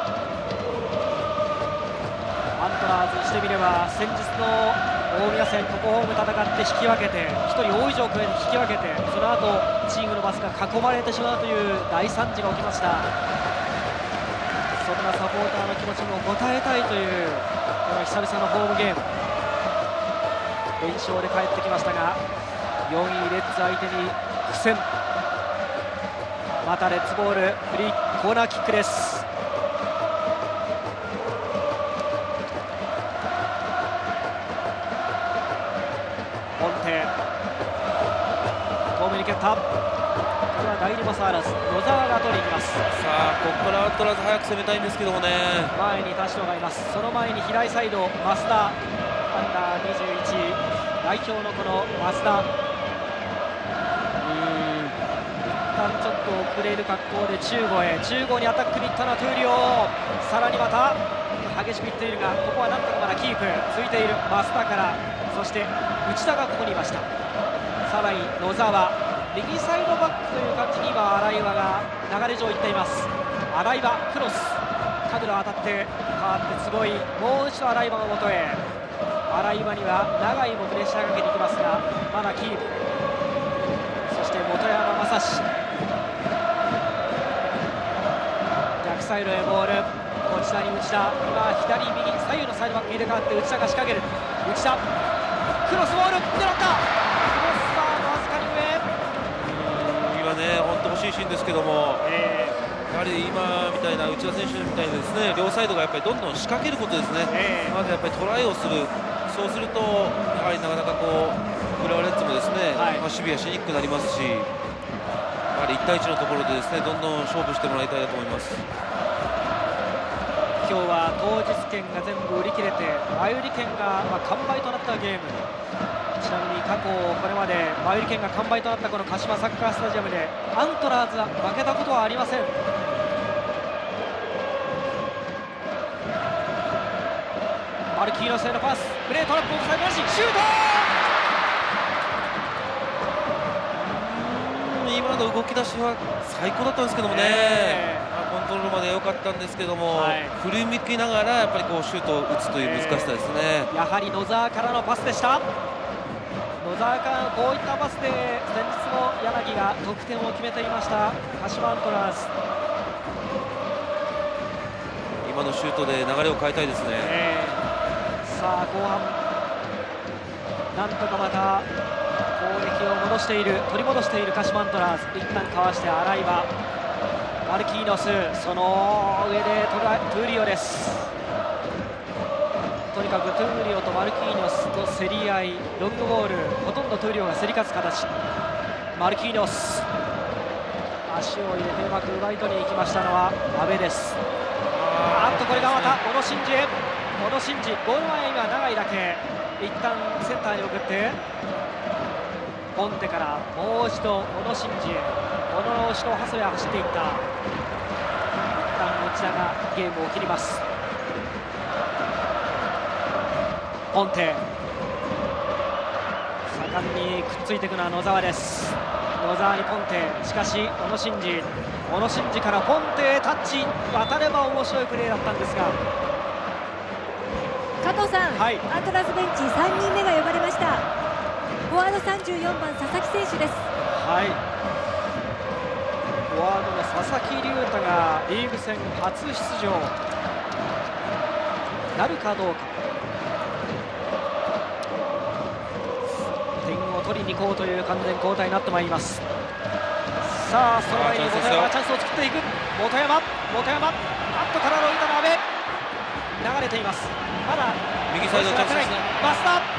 アントラーズにしてみれば先日の大宮戦ここホーム戦って引き分けてひとり大以上超えて引き分けて、その後チームのバスが囲まれてしまうという大惨事が起きました。そんなサポーターの気持ちにも応えたいというこの久々のホームゲーム、連勝で帰ってきましたがよんいレッズ相手に苦戦。またレッズボール、フリーコーナーキックです。ポンテ遠目に蹴った、ここれは代理も触らず野沢が取りに行きます。 さあここからアントラーズ早く攻めたいんですけどもね。 前に田代がいます。その前に左サイド増田、アンダーにじゅういち代表のこの増田、一旦ちょっと遅れる格好で中郷へ、中郷にアタックに行ったのはトゥーリオ、さらにまた激しくいっているが、ここはなんとかまだキープついている増田から、そして内田がここにいました。さらに野沢、右サイドバックという感じに今新井が流れ上行っています。新井クロス、角度当たって変わってすごい、もう一度新井の元へ。新井には長井もプレッシャーかけていきますが、まだキープ。そして本山雅史、逆サイドへボール、内田に内田、今左右左右のサイドバック入れ替わって内田が仕掛ける。内田クロスボール狙った、クロスバーのわずかに上。 今ね本当欲しいシーンですけども、 えやはり今みたいな内田選手みたいにですね、両サイドがやっぱりどんどん仕掛けることですね。 えーまずやっぱりトライをする、そうするとやはりなかなかこう浦和レッズもですね、 はいまあ、守備はしにくくなりますし、やはりいち対いちのところでですねどんどん勝負してもらいたいなと思います。 今日は当日券が全部売り切れて、前売り券がまあ完売となったゲーム。ちなみに過去これまで前売り券が完売となったこの鹿島サッカースタジアムでアントラーズは負けたことはありません。マルキーノスへのパス、プレートラップを塞ぎなし、シュート。 今の動き出しは最高だったんですけどもね、 えまあコントロールまで良かったんですけども、 はい振り向きながらやっぱりこうシュートを打つという難しさですね。 やはり野沢からのパスでした。野沢からのこういったパスで先日も柳が得点を決めていました鹿島アントラーズ。 今のシュートで流れを変えたいですね。 えーさあ後半なんとかまた攻撃を戻している取り戻している鹿島アントラーズ。一旦かわして洗い場、マルキーノス、その上でトラトゥーリオです。とにかくトゥーリオとマルキーノスの競り合い、ロングボールほとんどトゥーリオが競り勝つ形。マルキーノス足を入れてうまく奪い取りに行きましたのは阿部です。あっとこれがまた小野伸二へ、小野伸二ゴール前今長いだけ一旦センターに送ってポンテからもう一度小野伸二へ、小野の後ろを長谷部は走っていった。一旦内田がゲームを切ります。ポンテ盛んにくっついていくのは野沢です。野沢にポンテ、しかし小野伸二、小野伸二からポンテへタッチ、渡れば面白いプレーだったんですが。 加藤さん、 はい、 アントラーズベンチさんにんめが呼ばれました。フォワードさんじゅうよんばん佐々木選手です。 はい、フォワードの佐々木隆太がリーグ戦初出場なるかどうか。点を取りに行こうという完全交代になってまいります。さあその前に本山がチャンスを作っていく。本山本山あっと体を浮いたの阿部、流れています。まだ右サイドチャンスですね。 バスタあ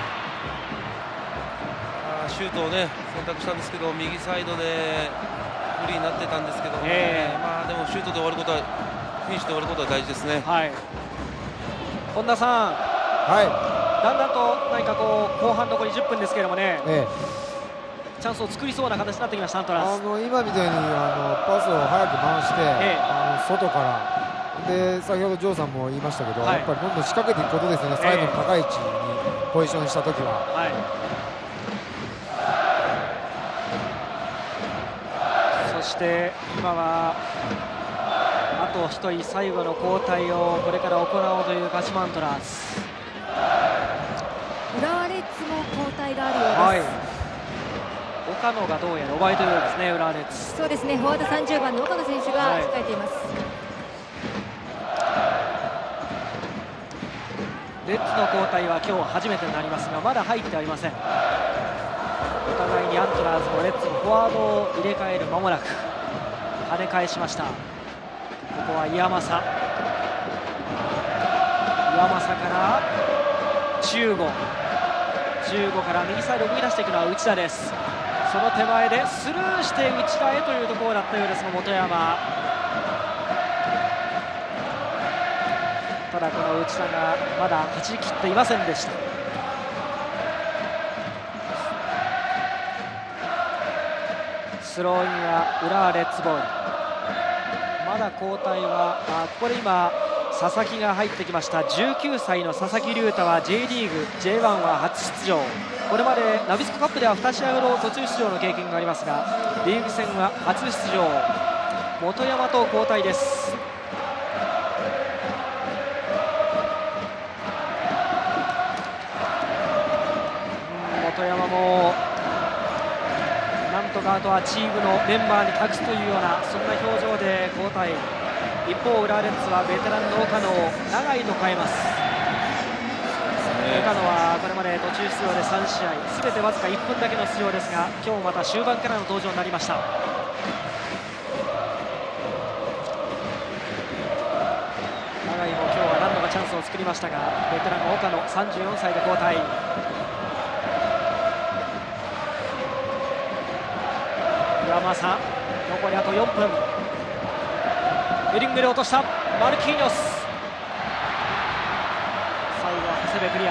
ーシュートをね選択したんですけど、右サイドで不利になってたんですけど、ねえーまあでもシュートで終わることは、フィニッシュで終わることは大事ですね。 はい、本田さん、 はだんだんと何かこう後半残りじゅっぷんですけれどもね、 い、ええ、 チャンスを作りそうな形になってきましたアントラーズ。 あの今みたいにあのパスを早く回して、 ええあの外からで、先ほどジョーさんも言いましたけど、 はいやっぱりどんどん仕掛けていくことですよね、サイドの高い位置にポジションしたときは。 はい、そして今はあとひとり最後の交代をこれから行おうという鹿島アントラーズ。 浦和レッズも交代があるようです。 はい、岡野がどうやら奪い取るようですね、浦和レッズ。 そうですね、フォワードさんじゅうばんの岡野選手がはい控えています。 レッズの交代は今日初めてになりますが、まだ入ってありません。お互いにアントラーズもレッズもフォワードを入れ替える間もなく跳ね返しました。ここは岩政、岩政から中吾、中吾から右サイド動き出していくのは内田です。 その手前でスルーして内田へというところだったようですが、本山。ただこの内田がまだはちきっていませんでした。スローインは浦和レッズボール。まだ交代はあここで今佐々木が入ってきました。じゅうきゅうさいの佐々木隆太は J リーグ ジェイワン は初出場。これまでナビスコカップではに試合ほど途中出場の経験がありますが、リーグ戦は初出場。本山と交代です。本山もなんとかあとはチームのメンバーに託すというようなそんな表情で交代。一方浦和レッズはベテランの岡野を永井と変えます。岡野はこれまで途中出場でさんしあいすべてわずかいっぷんだけの出場ですが、今日また終盤からの登場になりました。永井も今日は何度かチャンスを作りましたが、ベテランの岡野さんじゅうよんさいで交代。岩政残りあとよんぷん。ヘディングで落としたマルキーニョス。最後は長谷部クリア。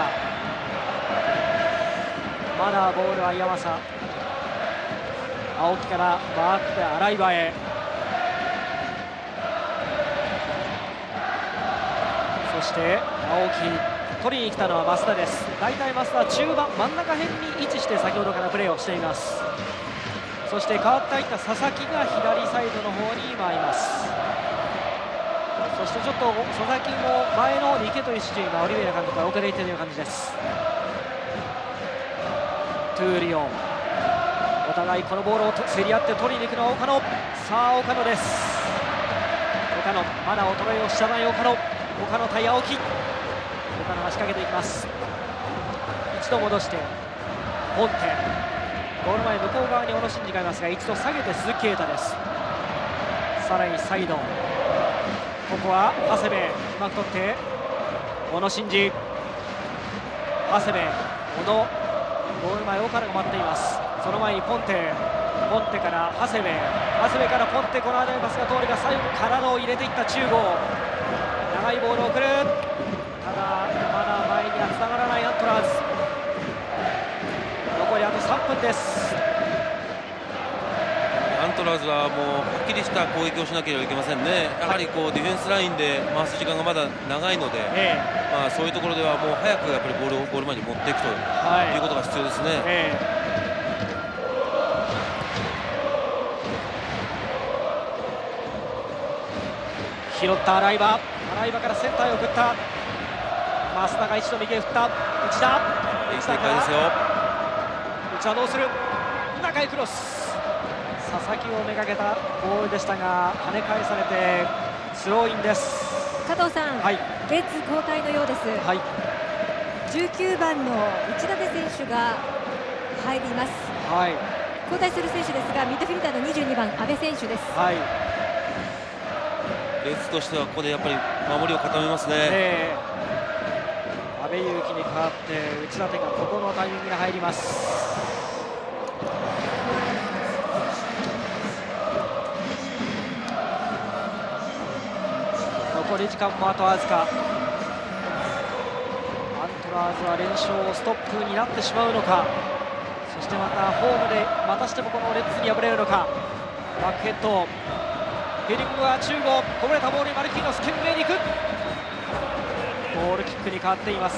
まだボールは岩政。青木から回って洗い場へ。そして青木取りに来たのは増田です。大体増田は中盤真ん中辺に位置して先ほどからプレーをしています。そして代わって入った佐々木が左サイドの方に今います。そしてちょっと佐々木も前のにけという指示がオリベイラ監督が遅れているという感じです。トゥーリオン、お互いこのボールを競り合って取りに行くのは岡野。さあ岡野です。岡野まだ衰えを知らない岡野。岡野対青木。岡野が仕掛けていきます。一度戻してポンテ、ゴール前向こう側に小野伸二がいますが、一度下げて鈴木啓太です。さらにサイド、ここは長谷部うまく取って小野伸二、長谷部、小野、ゴール前岡野が待っています。その前にポンテ、ポンテから長谷部、長谷部からポンテ、この辺りパスが通りが最後体を入れていった中郷、長いボールを送る。ただまだ前にはつながらないアントラーズ。残りあとさんぷんです。 アントラーズはもうはっきりした攻撃をしなければいけませんね。やはりこうディフェンスラインで回す時間がまだ長いので、ええ、まあそういうところではもう早くやっぱりボールをゴール前に持っていくということが必要ですね。ええ、 拾った洗い場、洗い場からセンターへ送った。増田が一度右へ振った。内田、内田から内田どうする。中へクロス。佐々木をめがけたボールでしたが跳ね返されてスローインです。 加藤さん、はい、レッズ交代のようです。はい、じゅうきゅうばんの内舘選手が入ります。はい、交代する選手ですがミッドフィルダーのにじゅうにばん阿部選手です。はい、 レッズとしてはここでやっぱり守りを固めますね。えー、阿部勇樹に代わって内舘がここのタイミングに入ります。残り時間もあとわずか。アントラーズは連勝ストップになってしまうのか、そしてまたホームでまたしてもこのレッズに敗れるのか。バックヘッド、ヘディングは中国、こぼれたボールにマルキーノス懸命に行く。ゴールキックに変わっています。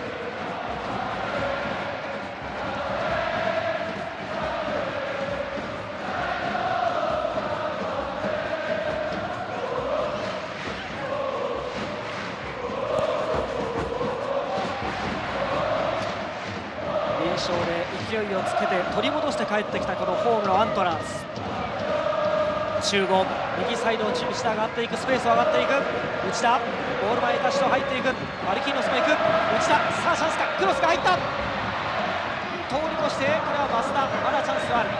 勢いをつけて取り戻して帰ってきたこのホームのアントラーズ。中央右サイドを内田上がっていく、スペースを上がっていく内田、ゴール前に足と入っていく。マルキーノスも行く。内田、さあチャンスか。クロスが入った。通り越して、これは増田、まだチャンスがある。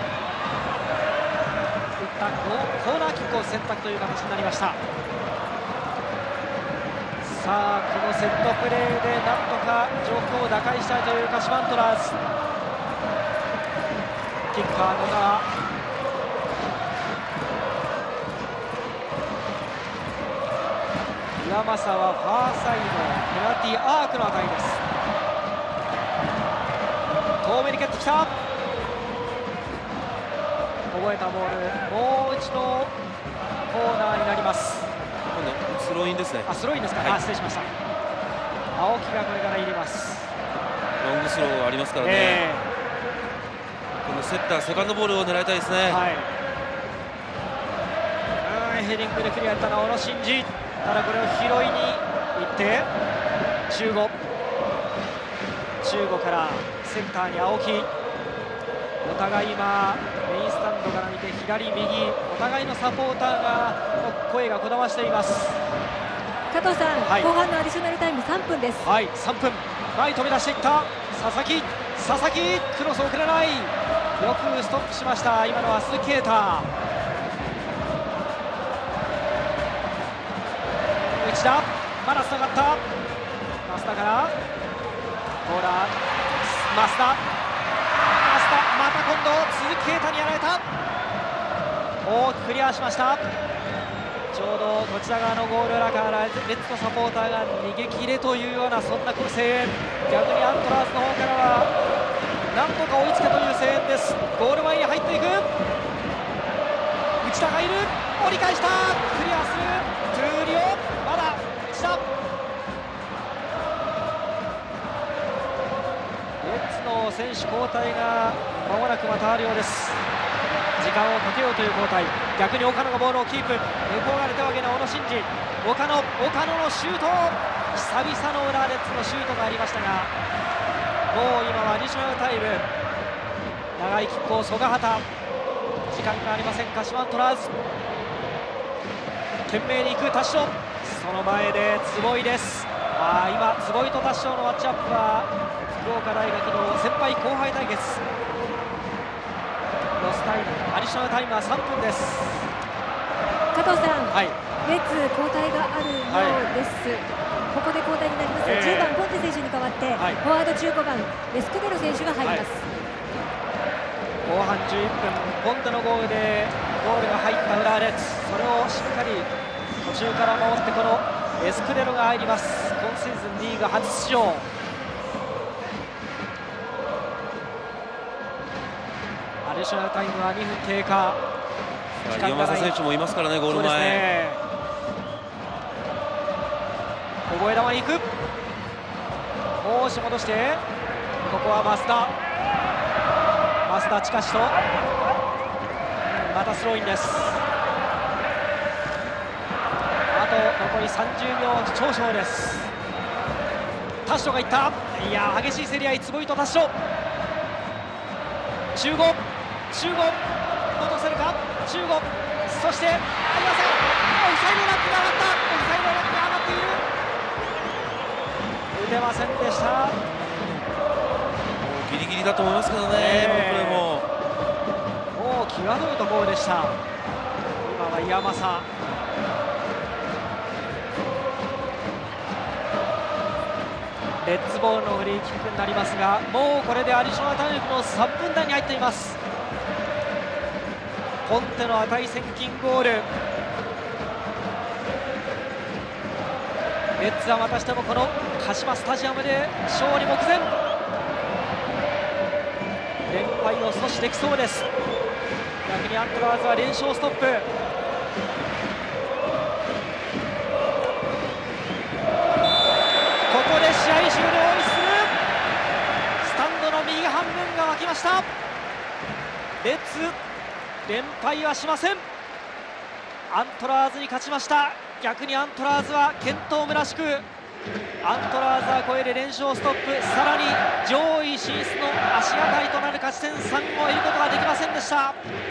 一旦コーナーキックを選択という形になりました。さあこのセットプレーでなんとか状況を打開したいという鹿島アントラーズ。 キッカー野澤。岩政はファーサイドペナルティーアークの当たりです。遠目に蹴ってきた。覚えたボール、もう一度コーナーになります。 今度スローインですね。 あ、スローインですか、はい、あ、失礼しました。青木がこれから入れます。 ロングスローありますからね、えー、このセッターセカンドボールを狙いたいですね。 はい、うん、ヘディングでクリアやったのは小野伸二。ただこれを拾いに行って中吾、中吾からセンターに青木。お互い今メインスタンドから見て左右、お互いのサポーターが声がこだましています。 加藤さん、 はい、 後半のアディショナルタイムさんぷんです。 はい、さんぷん。前に飛び出していった佐々木、佐々木クロスを送れない。よくストップしました。今のは鈴木啓太。内田、まだつながった。増田からボーラー増田、増田また今度鈴木啓太にやられた。大きくクリアしました。ちょうどこちら側のゴール裏からレッツのサポーターが逃げ切れというような、そんな声援。逆にアントラーズの方からはなんとか追いつけという声援です。ゴール前に入っていく。内田がいる。折り返した。クリアする。トゥーリオ、まだ内田。レッツの選手交代がまもなくまたあるようです。時間をかけようという交代。逆に岡野がボールをキープ。向こう側で手を挙げた小野伸二。岡野、岡野のシュート。久々の裏レッツのシュートがありましたが、もう今はアディショナルタイム。長いキックを曽我畑。時間がありません。鹿島アントラーズ。懸命に行く田代。その前で坪井です。あ今坪井と田代のマッチアップは福岡大学の先輩後輩対決。ロスタイム、アディショナルタイムはさんぷんです。 加藤さん、 はい、 レッツ交代があるようです、はい、ここで交代になります、えー、じゅうばんポンテ選手に代わって、はい、フォワードじゅうごばんエスクデロ選手が入ります、 はい、後半じゅういっぷんポンテのゴールでゴールが入った浦和レッズ。それをしっかり途中から守ってこのエスクデロが入ります。今シーズンリーグ初出場。アディショナルタイムはにふん経過。 岩政選手もいますからね、ゴール前。 ね、覚え球に行く。もうし戻して、ここは増田。増田近しと、またスローインです。あと残りさんじゅうびょう少々です。田代がいった。いや激しい競り合い、坪井と田代。中吾、中吾戻せるか。中吾、そしてありません。オフサイドラップが上がった。オフサイドラップが上がっている。打てませんでした。 ギリギリだと思いますけどね、えー、もうもう際どいところでした。今は岩政。レッツボールのフリーキックになりますが、もうこれでアディショナルタイムのさんぷんだいに入っています。ポンテの値千金ゴール。レッツはまたしてもこの鹿島スタジアムで勝利目前。連敗を阻止できそうです。逆にアントラーズは連勝ストップ。ここで試合終了を意する。スタンドの右半分が沸きました。レッツ連敗はしません。アントラーズに勝ちました。逆にアントラーズは健闘村しく、アントラーズはこれで連勝ストップ。さらに上位進出の足がかりとなる勝ち点さんを得ることができませんでした。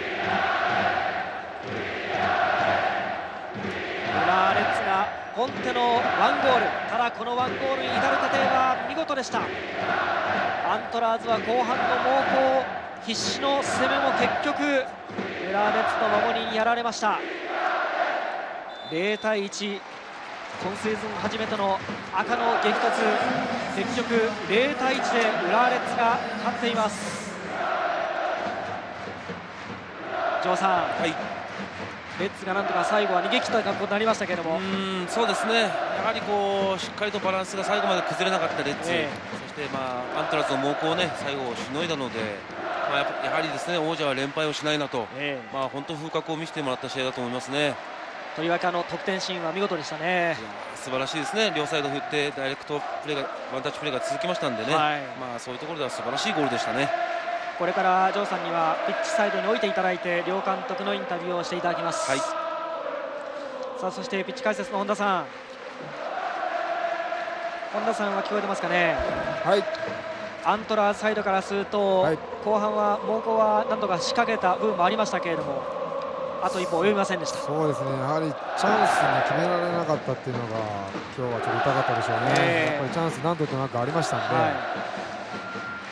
浦和レッズがポンテのワンゴール。ただこのワンゴールに至る過程は見事でした。アントラーズは後半の猛攻必死の攻めも結局浦和レッズの守りにやられました。ゼロたいいち、今シーズン初めての赤の激突。結局ゼロたいいちで浦和レッズが勝っています。 ジョーさん、 はい、 レッズがなんとか最後は逃げ切った格好になりましたけれども、 うんそうですね、やはりこうしっかりとバランスが最後まで崩れなかったレッズ、えー、そして、まあ、アントラーズの猛攻を、ね、最後しのいだので、まあ、や, やはりですね王者は連敗をしないなと、えーまあ、本当風格を見せてもらった試合だと思いますね。 とりわけあの得点シーンは見事でしたね。 素晴らしいですね、両サイド振ってダイレクトプレーがワンタッチプレーが続きましたんでね、はい、まあ、そういうところでは素晴らしいゴールでしたね。 これからジョーさんにはピッチサイドに置いていただいて両監督のインタビューをしていただきます。はい、さあそしてピッチ解説の本田さん、本田さんは聞こえてますかね。 はい、 アントラーズサイドからすると、はい、後半は猛攻は何とか仕掛けた部分もありましたけれども、あと一歩及びませんでした。 そうですね、やはりチャンスに決められなかったっていうのが今日はちょっと痛かったでしょうね、えー、やっぱりチャンス何といってもなくありましたんで、はい、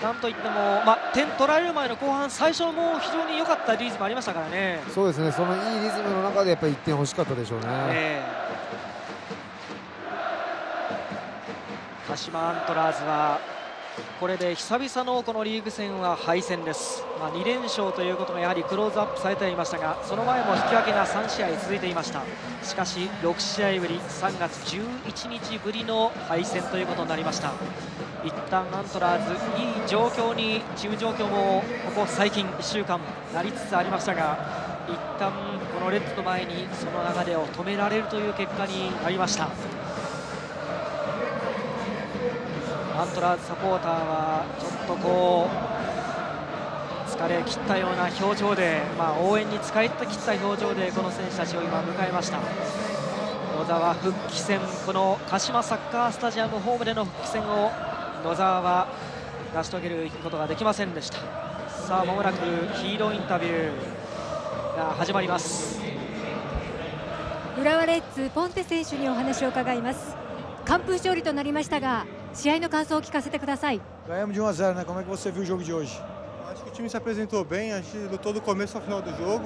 なんといっても、まあ、点取られる前の後半最初も非常に良かったリズムありましたからね。 そうですね、そのいいリズムの中でやっぱりいってん欲しかったでしょうね、えー、鹿島アントラーズはこれで久々のこのリーグ戦は敗戦です。まあ、に連勝ということがやはりクローズアップされていましたが、その前も引き分けがさん試合続いていました。しかしろく試合ぶり、さんがつじゅういちにちぶりの敗戦ということになりました。一旦アントラーズいい状況に、チーム状況もここ最近いっしゅうかんなりつつありましたが、一旦このレッズの前にその流れを止められるという結果になりました。アントラーズサポーターはちょっとこう疲れ切ったような表情で、まあ、応援に使い切った表情でこの選手たちを今迎えました。野沢復帰戦、この鹿島サッカースタジアムホームでの復帰戦を野沢は成し遂げることができませんでした。さあまもなくヒーローインタビューが始まります。 浦和レッズポンテ選手にお話を伺います。完封勝利となりましたが、試合の感想を聞かせてください。 Ganhamos de um a zero, né? Como é que você viu o jogo de hoje? Acho que o time se apresentou bem, a gente lutou do começo ao final do jogo.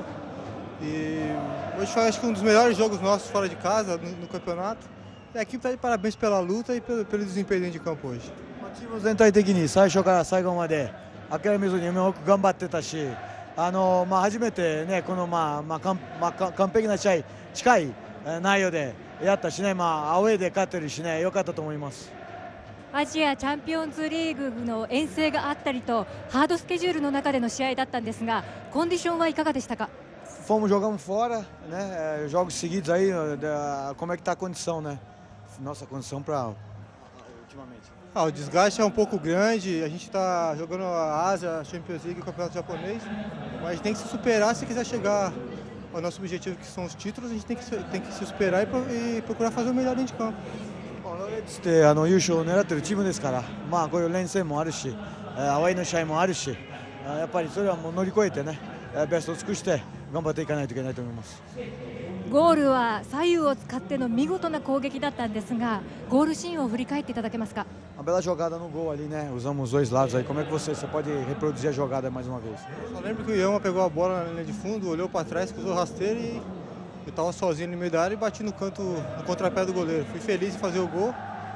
E hoje foi, acho que um dos melhores jogos nossos fora de casa no, no campeonato. E a equipe está de parabéns pela luta e pelo, pelo desempenho dentro de campo hoje. チーム全体的に最初から最後まで諦めずによく頑張ってたし、あのまあ初めてねこのまあまあ完まあ完璧な試合近い内容でやったしね、まあアウェーで勝ってるしね良かったと思います。 アジアチャンピオンズリーグの遠征があったりとハードスケジュールの中での試合だったんですが、コンディションはいかがでしたか。 Fomos jogamos fora, né? Jogos seguidos aí, como é que tá a condição, né? Nossa condição para ultimamente. Ah, o desgaste é um pouco grande. A gente está jogando a Ásia, a Champions League, o Campeonato Japonês, mas a gente tem que se superar se quiser chegar ao nosso objetivo, que são os títulos. A gente tem que tem que se superar e, e procurar fazer o melhor dentro de campo. レッズってあの優勝を狙っているチームですから、まあこういう連戦もあるし、アウェイの試合もあるし、やっぱりそれはもう乗り越えてね、ベストを尽くして頑張っていかないといけないと思います。 ゴールは左右を使っての見事な攻撃だったんですが、ゴールシーンを振り返っていただけますか。 A bela jogada no gol ali, né? Usamos os dois lados aí. Como é que você você pode reproduzir a jogada mais uma vez? Só lembro que o Yama pegou a bola na linha de fundo, olhou para trás, cruzou o rasteiro e eu estava sozinho no meio da área e bati no canto, no contrapé do goleiro. Fui feliz em fazer o gol.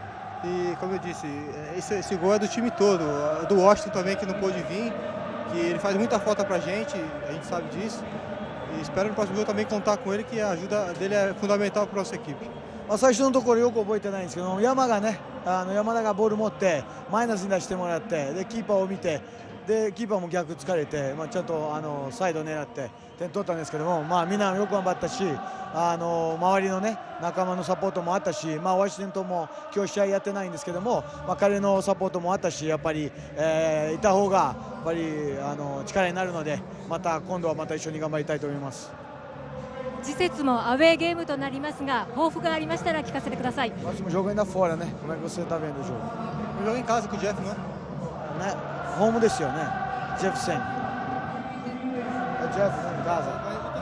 E como eu disse, esse, esse gol é do time todo, do Washington também que não pôde vir, que ele faz muita falta pra gente, a gente sabe disso. E espero no próximo jogo também contar com ele, que a ajuda dele é fundamental para nossa equipe. 最初のところよく覚えてないんですけど、山がね、あの山田がボール持ってマイナスに出してもらって、でキーパーを見て、でキーパーも逆疲れて、まあちゃんとあのサイド狙って点取ったんですけども、まあみんなよく頑張ったし、あの周りのね仲間のサポートもあったし、まあワシントンも今日試合やってないんですけども、まあ彼のサポートもあったし、やっぱり、えー、いた方がやっぱりあの力になるので、また今度はまた一緒に頑張りたいと思います。 次節もアウェーゲームとなりますが、抱負がありましたら聞かせてください。 Próximo jogo ainda fora, né? Como é que você está vendo o jogo? O jogo em casa com o Jeff, não? Né? Home desse ano, né? Jeff Sen. É Jeff, né? Em casa.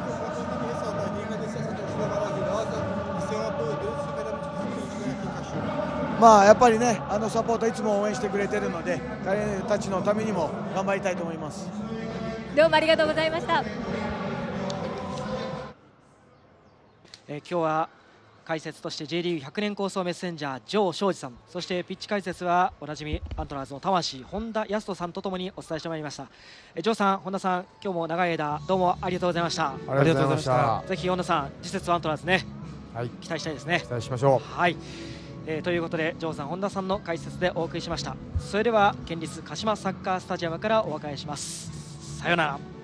Ma, やっぱりね、あのサポートいつも応援してくれているので、彼たちのためにも頑張りたいと思います。 どうもありがとうございました。 えー、今日は解説として J リーグひゃくねん構想メッセンジャー城彰二さん、そしてピッチ解説はおなじみアントラーズの魂本田康人さんとともにお伝えしてまいりました。え城さん、本田さん、今日も長い間どうもありがとうございました。 ありがとうございました。 ぜひ本田さん、次節アントラーズね、 はい、 期待したいですね。 期待しましょう。 はい、えー、ということで城さん、本田さんの解説でお送りしました。それでは県立鹿島サッカースタジアムからお別れします。さようなら。